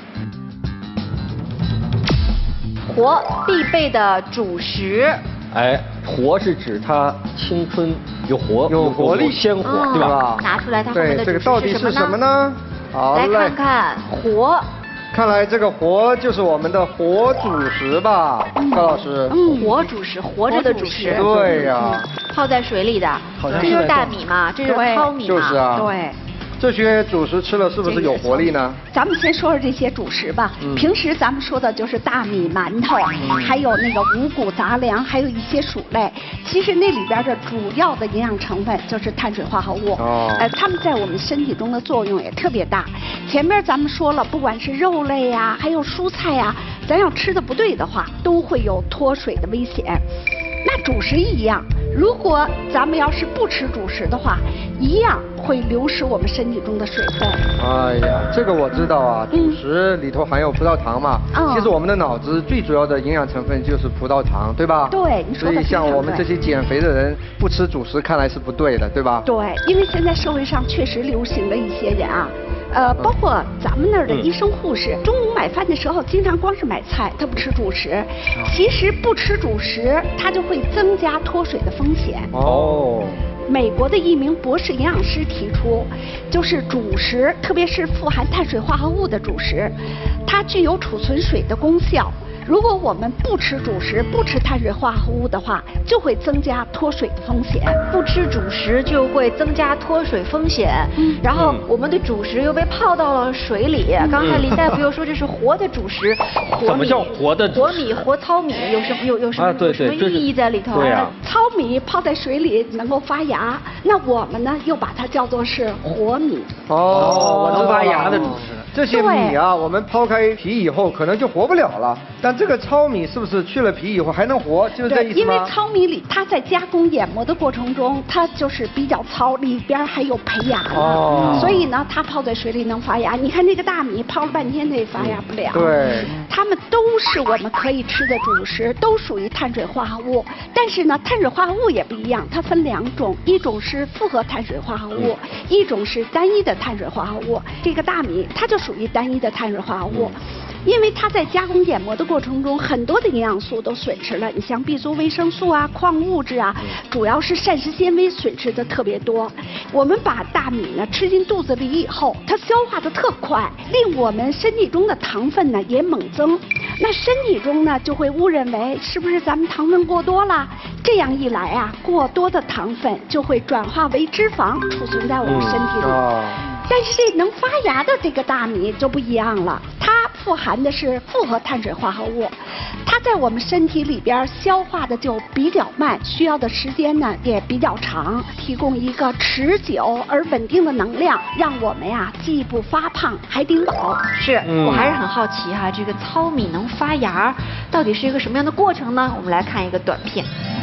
活必备的主食。 哎，活是指它青春有活力、鲜活，对吧？ 拿出来它后面的主食是什么呢？ 对，这个到底是什么呢？好， 来看看活。 看来这个活就是我们的活主食吧，高老师。 活主食，活着的主食。 对呀。 泡在水里的，这就是大米嘛，这就是糙米嘛。 就是啊。 对。 这些主食吃了是不是有活力呢？ 咱们先说说这些主食吧。平时咱们说的就是大米、馒头，还有那个五谷杂粮，还有一些薯类。其实那里边的主要的营养成分就是碳水化合物。它们在我们身体中的作用也特别大。前面咱们说了，不管是肉类呀，还有蔬菜呀，咱要吃的不对的话，都会有脱水的危险。那主食一样，如果咱们要是不吃主食的话，一样会流失我们身体中的水分。 哎呀，这个我知道啊，主食里头含有葡萄糖嘛。其实我们的脑子最主要的营养成分就是葡萄糖，对吧？ 对，你说的非常对。 所以像我们这些减肥的人不吃主食，看来是不对的，对吧？ 对，因为现在社会上确实流行了一些人啊。包括咱们那儿的医生护士，中午买饭的时候经常光是买菜，他不吃主食。其实不吃主食，它就会增加脱水的风险。美国的一名博士营养师提出，就是主食，特别是富含碳水化合物的主食，它具有储存水的功效。如果我们不吃主食，不吃碳水化合物的话，就会增加脱水的风险。 不吃主食就会增加脱水风险。然后我们的主食又被泡到了水里。刚才林大夫又说这是活的主食。 怎么叫活的？ 活米、活糙米有什么意义在里头？ 对呀。 糙米泡在水里能够发芽，那我们呢又把它叫做是活米。 能发芽的主食。 这些米啊，我们抛开皮以后可能就活不了了。但这个糙米是不是去了皮以后还能活？就是这意思吗？ 因为糙米里它在加工研磨的过程中，它就是比较糙，里边还有胚芽呢。所以呢，它泡在水里能发芽。你看这个大米泡了半天它也发芽不了。 对。 它们都是我们可以吃的主食，都属于碳水化合物。但是呢，碳水化合物也不一样，它分两种，一种是复合碳水化合物，一种是单一的碳水化合物。这个大米它就属于单一的碳水化合物。因为它在加工研磨的过程中，很多的营养素都损失了。你像 B 族维生素啊、矿物质啊，主要是膳食纤维损失的特别多。我们把大米呢吃进肚子里以后，它消化的特快，令我们身体中的糖分呢也猛增。那身体中呢就会误认为是不是咱们糖分过多了？这样一来啊，过多的糖分就会转化为脂肪，储存在我们身体里。但是这能发芽的这个大米就不一样了，它富含的是复合碳水化合物，它在我们身体里边消化的就比较慢，需要的时间呢也比较长，提供一个持久而稳定的能量，让我们呀既不发胖还顶饱。 是，我还是很好奇哈，这个糙米能发芽，到底是一个什么样的过程呢？我们来看一个短片。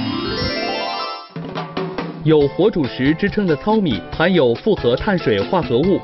有活主食之称的糙米含有复合碳水化合物。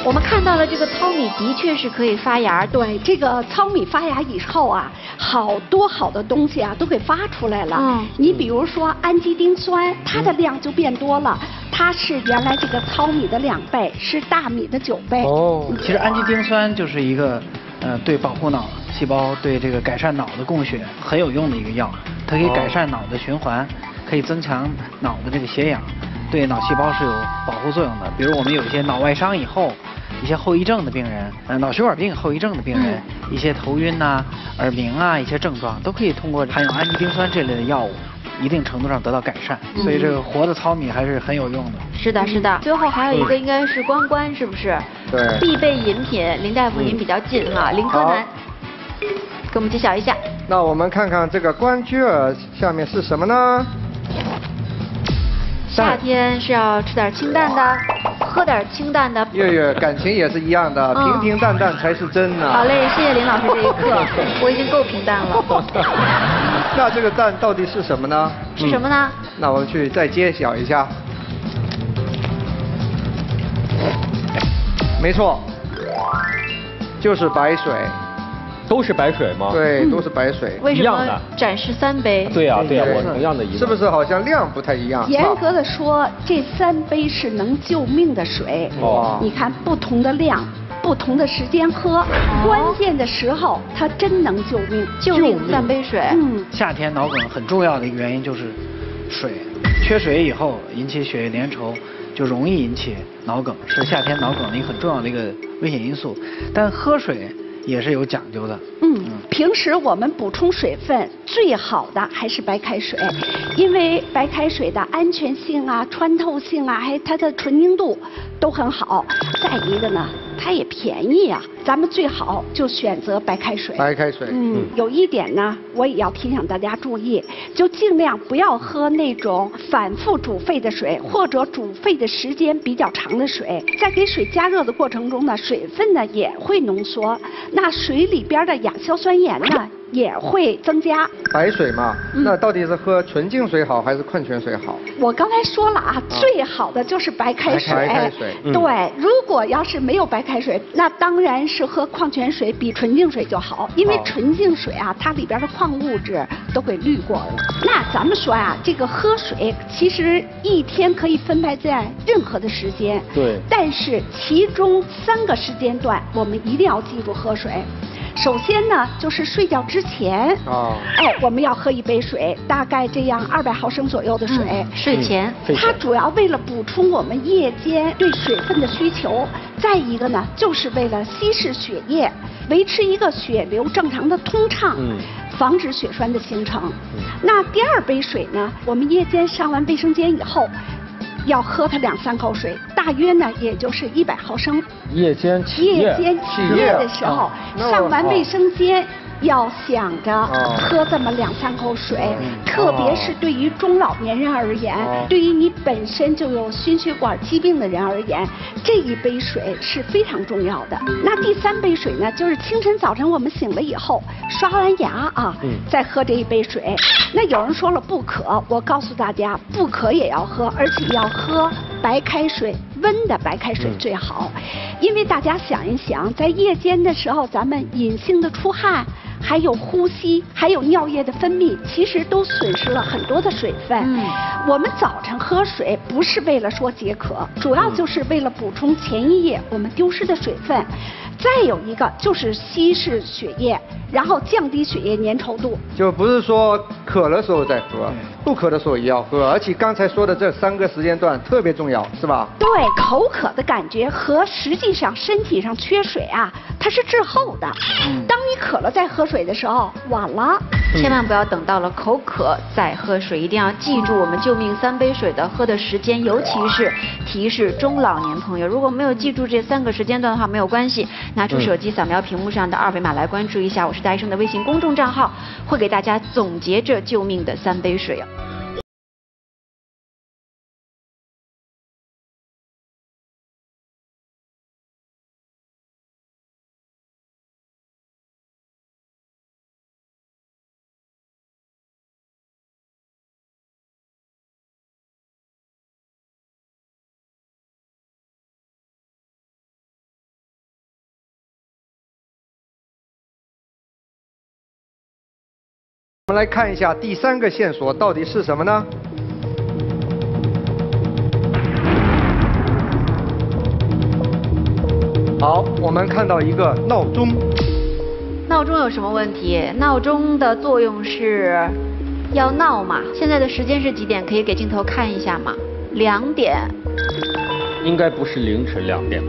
我们看到了这个糙米的确是可以发芽。 对，这个糙米发芽以后啊，好多好的东西啊都给发出来了。你比如说氨基丁酸，它的量就变多了，它是原来这个糙米的2倍，是大米的9倍。 其实氨基丁酸就是一个对保护脑细胞、对这个改善脑的供血很有用的一个药，它可以改善脑的循环，可以增强脑的这个血氧，对脑细胞是有保护作用的。比如我们有一些脑外伤以后，一些后遗症的病人，脑血管病后遗症的病人，一些头晕呐、耳鸣啊，一些症状都可以通过含有氨基丁酸这类的药物，一定程度上得到改善。所以这个活的糙米还是很有用的。 是的，是的。最后还有一个应该是关关，是不是？ 对。 必备饮品，林大夫您比较近哈，林柯南，给我们揭晓一下。 那我们看看这个关雎尔下面是什么呢？ 夏天是要吃点清淡的，喝点清淡的。 月月感情也是一样的，平平淡淡才是真呢。 好嘞，谢谢林老师这一课，我已经够平淡了。 那这个淡到底是什么呢？ 是什么呢？ 那我们去再揭晓一下。没错，就是白水。 都是白水吗？ 对，都是白水。 为什么展示3杯？ 对呀，对呀，我同样的疑问。 是不是好像量不太一样？ 严格的说，这3杯是能救命的水。你看不同的量，不同的时间喝，关键的时候它真能救命。 救命3杯水。 夏天脑梗很重要的一个原因就是水，缺水以后引起血液粘稠，就容易引起脑梗，是夏天脑梗的一个很重要的一个危险因素。但喝水也是有讲究的。 平时我们补充水分最好的还是白开水，因为白开水的安全性啊、穿透性啊，还有它的纯净度都很好。再一个呢，它也便宜啊，咱们最好就选择白开水。 白开水。 有一点呢，我也要提醒大家注意，就尽量不要喝那种反复煮沸的水，或者煮沸的时间比较长的水。在给水加热的过程中呢，水分呢也会浓缩，那水里边的亚硝酸盐呢也会增加。 白水嘛，那到底是喝纯净水好还是矿泉水好？ 我刚才说了啊，最好的就是白开水。 白开水。 对，如果要是没有白开水，那当然是喝矿泉水比纯净水就好，因为纯净水啊，它里边的矿物质都给滤过了。那咱们说啊，这个喝水其实一天可以分配在任何的时间。 对。 但是其中3个时间段，我们一定要记住喝水。首先呢，就是睡觉之前，我们要喝1杯水，大概这样200毫升左右的水。 睡前。 它主要为了补充我们夜间对水分的需求，再一个呢，就是为了稀释血液，维持一个血流正常的通畅。防止血栓的形成。那第2杯水呢，我们夜间上完卫生间以后，要喝它2-3口水，大约呢也就是100毫升。 夜间起夜的时候，上完卫生间要想着喝这么2-3口水，特别是对于中老年人而言，对于你本身就有心血管疾病的人而言，这1杯水是非常重要的。那第3杯水呢，就是清晨早晨我们醒了以后，刷完牙啊，再喝这1杯水。那有人说了不渴，我告诉大家，不渴也要喝，而且要喝白开水，温的白开水最好。因为大家想一想，在夜间的时候，咱们隐性的出汗，还有呼吸，还有尿液的分泌，其实都损失了很多的水分。我们早晨喝水不是为了说解渴，主要就是为了补充前一夜我们丢失的水分。再有一个就是稀释血液，然后降低血液粘稠度。 就不是说渴的时候再喝，不渴的时候也要喝，而且刚才说的这3个时间段特别重要，是吧？ 对，口渴的感觉和实际上身体上缺水啊，它是滞后的。当你渴了再喝水的时候，晚了。 千万不要等到了口渴再喝水，一定要记住我们救命3杯水的喝的时间，尤其是提示中老年朋友，如果没有记住这3个时间段的话，没有关系，拿出手机扫描屏幕上的2维码来关注一下我是大医生的微信公众账号，会给大家总结这救命的3杯水。 我们来看一下第3个线索到底是什么呢？好，我们看到一个闹钟。 闹钟有什么问题？闹钟的作用是要闹嘛。现在的时间是几点？可以给镜头看一下吗？2点。 应该不是凌晨2点吧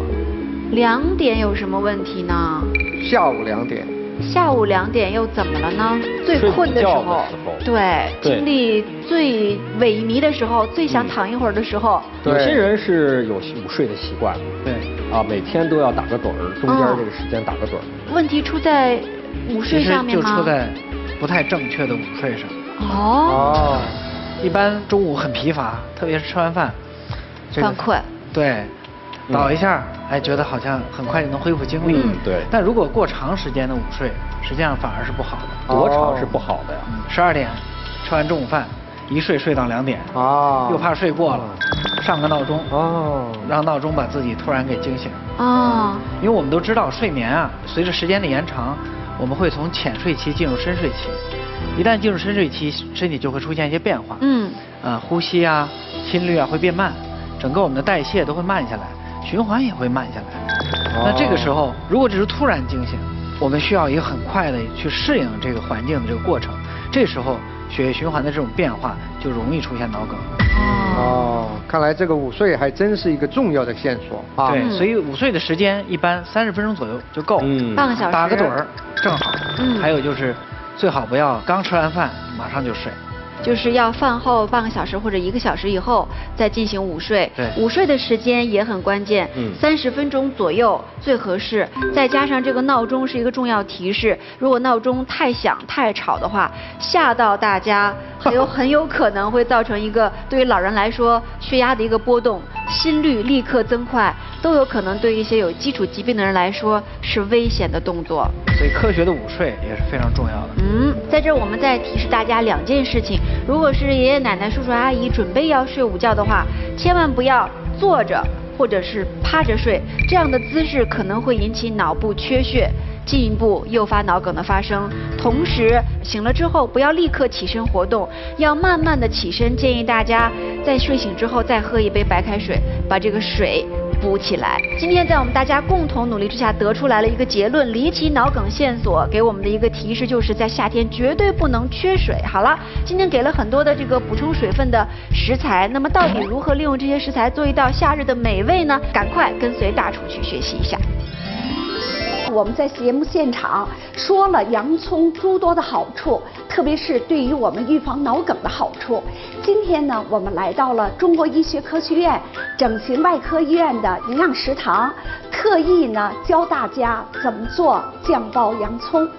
？2点有什么问题呢？ 下午2点。 下午2点又怎么了呢？最困的时候，对，精力最萎靡的时候，最想躺一会儿的时候。 有些人是有午睡的习惯， 对， 啊，每天都要打个盹儿，中间这个时间打个盹儿。 问题出在午睡上面吗？ 就出在不太正确的午睡上。 哦。 一般中午很疲乏，特别是吃完饭， 犯困。 对。倒一下，哎，觉得好像很快就能恢复精力。 对。 但如果过长时间的午睡，实际上反而是不好的。 多长是不好的呀 ？12点吃完中午饭，一睡到2点。 啊。 又怕睡过了，上个闹钟。 哦。 让闹钟把自己突然给惊醒。 哦。 因为我们都知道，睡眠啊，随着时间的延长，我们会从浅睡期进入深睡期。一旦进入深睡期，身体就会出现一些变化。呼吸啊，心率啊会变慢，整个我们的代谢都会慢下来。循环也会慢下来。那这个时候，如果只是突然惊醒，我们需要一个很快的去适应这个环境的这个过程。这时候，血液循环的这种变化就容易出现脑梗。 哦，看来这个午睡还真是一个重要的线索啊。 对，所以午睡的时间一般30分钟左右就够。 半个小时。 打个盹儿正好。还有就是，最好不要刚吃完饭马上就睡。 就是要饭后半个小时或者1个小时以后再进行午睡。 对， 午睡的时间也很关键，30分钟左右最合适。再加上这个闹钟是一个重要提示，如果闹钟太响太吵的话，吓到大家，很有可能会造成一个对于老人来说血压的一个波动，心率立刻增快，都有可能对一些有基础疾病的人来说是危险的动作。 所以科学的午睡也是非常重要的。 在这我们再提示大家2件事情。如果是爷爷奶奶、叔叔阿姨准备要睡午觉的话，千万不要坐着或者是趴着睡，这样的姿势可能会引起脑部缺血，进一步诱发脑梗的发生。同时，醒了之后不要立刻起身活动，要慢慢的起身。建议大家在睡醒之后再喝一杯白开水，把这个水补起来。今天在我们大家共同努力之下，得出来了一个结论：离奇脑梗线索给我们的一个提示就是在夏天绝对不能缺水。好了，今天给了很多的这个补充水分的食材，那么到底如何利用这些食材做一道夏日的美味呢？赶快跟随大厨去学习一下。 我们在节目现场说了洋葱诸多的好处，特别是对于我们预防脑梗的好处。今天呢，我们来到了中国医学科学院整形外科医院的营养食堂，特意呢教大家怎么做酱爆洋葱。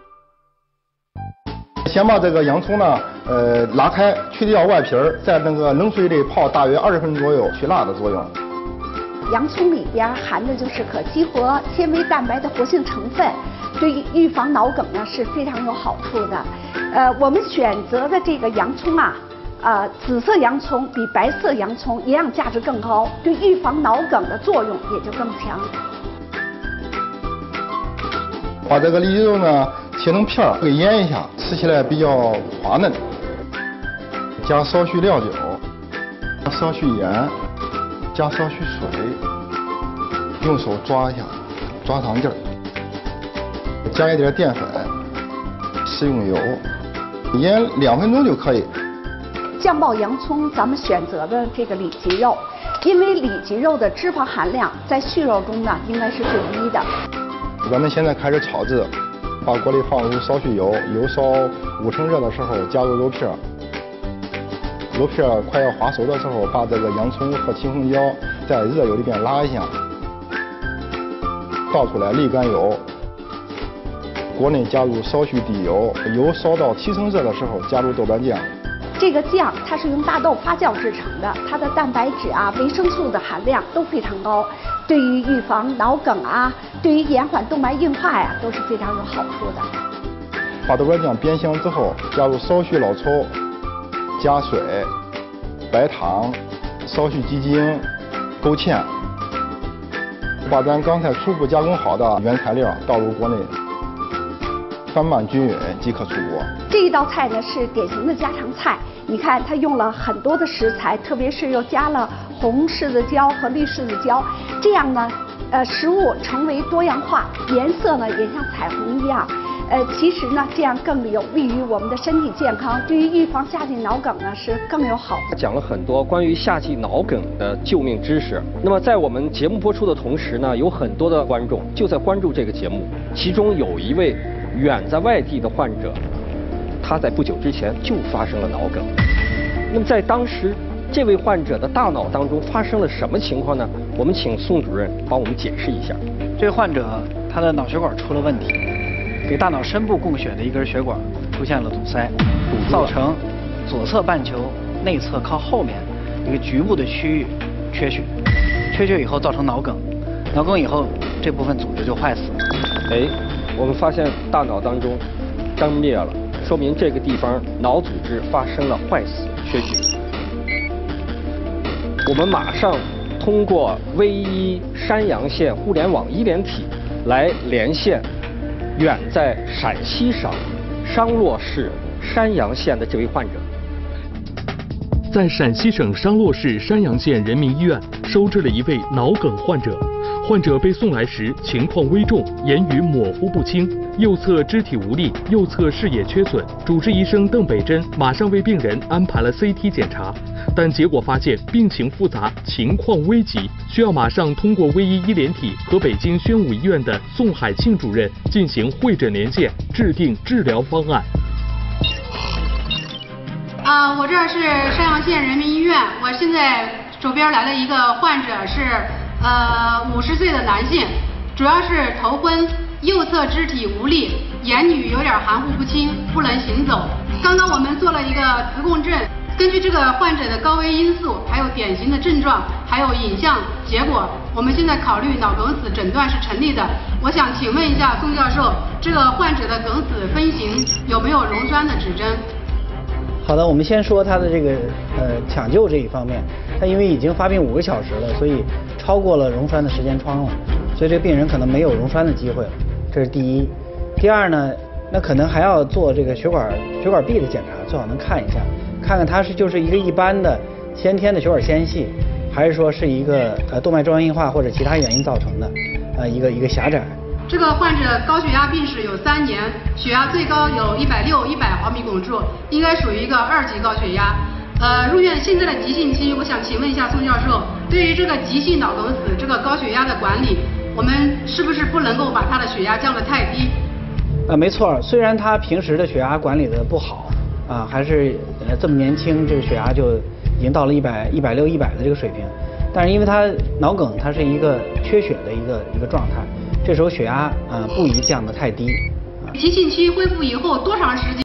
先把这个洋葱呢，拉开，去掉外皮儿，在那个冷水里泡大约20分钟左右，去辣的作用。 洋葱里边含的就是可激活纤维蛋白的活性成分，对于预防脑梗呢是非常有好处的。我们选择的这个洋葱啊，紫色洋葱比白色洋葱营养价值更高，对预防脑梗的作用也就更强。 把这个里脊肉呢切成片儿，给腌一下，吃起来比较滑嫩。加少许料酒，少许盐。加少许水，用手抓一下，抓长劲儿。加一点淀粉，食用油，腌2分钟就可以。 酱爆洋葱，咱们选择的这个里脊肉，因为里脊肉的脂肪含量在畜肉中呢应该是最低的。 咱们现在开始炒制，把锅里放入少许油，油烧5成热的时候加入肉片。肉片快要滑熟的时候，把这个洋葱和青红椒在热油里边拉一下，倒出来沥干油，锅内加入少许低油，油烧到7成热的时候加入豆瓣酱。 这个酱它是用大豆发酵制成的，它的蛋白质啊、维生素的含量都非常高，对于预防脑梗啊，对于延缓动脉硬化呀都是非常有好处的。 把豆瓣酱煸香之后，加入少许老抽。加水、白糖、少许鸡精、勾芡，把咱刚才初步加工好的原材料倒入锅内， 翻拌均匀即可出锅。 这一道菜呢是典型的家常菜，你看它用了很多的食材，特别是又加了红柿子椒和绿柿子椒，这样呢，食物成为多样化，颜色呢也像彩虹一样。其实呢，这样更有利于我们的身体健康，对于预防夏季脑梗呢是更有好处。 讲了很多关于夏季脑梗的救命知识。那么在我们节目播出的同时呢，有很多的观众就在关注这个节目，其中有一位远在外地的患者，他在不久之前就发生了脑梗。那么在当时这位患者的大脑当中发生了什么情况呢？我们请宋主任帮我们解释一下。 这位患者他的脑血管出了问题，给大脑深部供血的一根血管出现了堵塞，造成左侧半球内侧靠后面一个局部的区域缺血，缺血以后造成脑梗，脑梗以后这部分组织就坏死了。 我们发现大脑当中张灭了，说明这个地方脑组织发生了坏死缺血。我们马上通过V1山阳县互联网医联体来连线远在陕西省商洛市山阳县的这位患者。 在陕西省商洛市山阳县人民医院收治了一位脑梗患者。患者被送来时情况危重，言语模糊不清，右侧肢体无力，右侧视野缺损。主治医生邓北珍马上为病人安排了 CT 检查，但结果发现病情复杂，情况危急，需要马上通过V1医联体和北京宣武医院的宋海庆主任进行会诊连线，制定治疗方案。 我这是山阳县人民医院，我现在手边来了一个患者是50岁的男性，主要是头昏，右侧肢体无力，言语有点含糊不清，不能行走。刚刚我们做了一个磁共振，根据这个患者的高危因素，还有典型的症状，还有影像结果，我们现在考虑脑梗死诊断是成立的。我想请问一下宋教授，这个患者的梗死分型有没有溶栓的指征？ 好的，我们先说他的这个抢救这一方面，他因为已经发病5个小时了，所以超过了溶栓的时间窗了，所以这个病人可能没有溶栓的机会了，这是第一。第二呢，那可能还要做这个血管壁的检查，最好能看一下，看看它就是一个一般的先天的血管纤细，还是说是一个动脉粥样硬化或者其他原因造成的一个狭窄。 这个患者高血压病史有3年，血压最高有160/100毫米汞柱，应该属于一个2级高血压。入院现在的急性期，我想请问一下宋教授，对于这个急性脑梗死这个高血压的管理，我们是不是不能够把他的血压降得太低？ 没错，虽然他平时的血压管理的不好还是这么年轻，这个血压就已经到了160、100的这个水平，但是因为他脑梗，它是一个缺血的一个状态，这时候血压不宜降得太低。 急性期恢复以后多长时间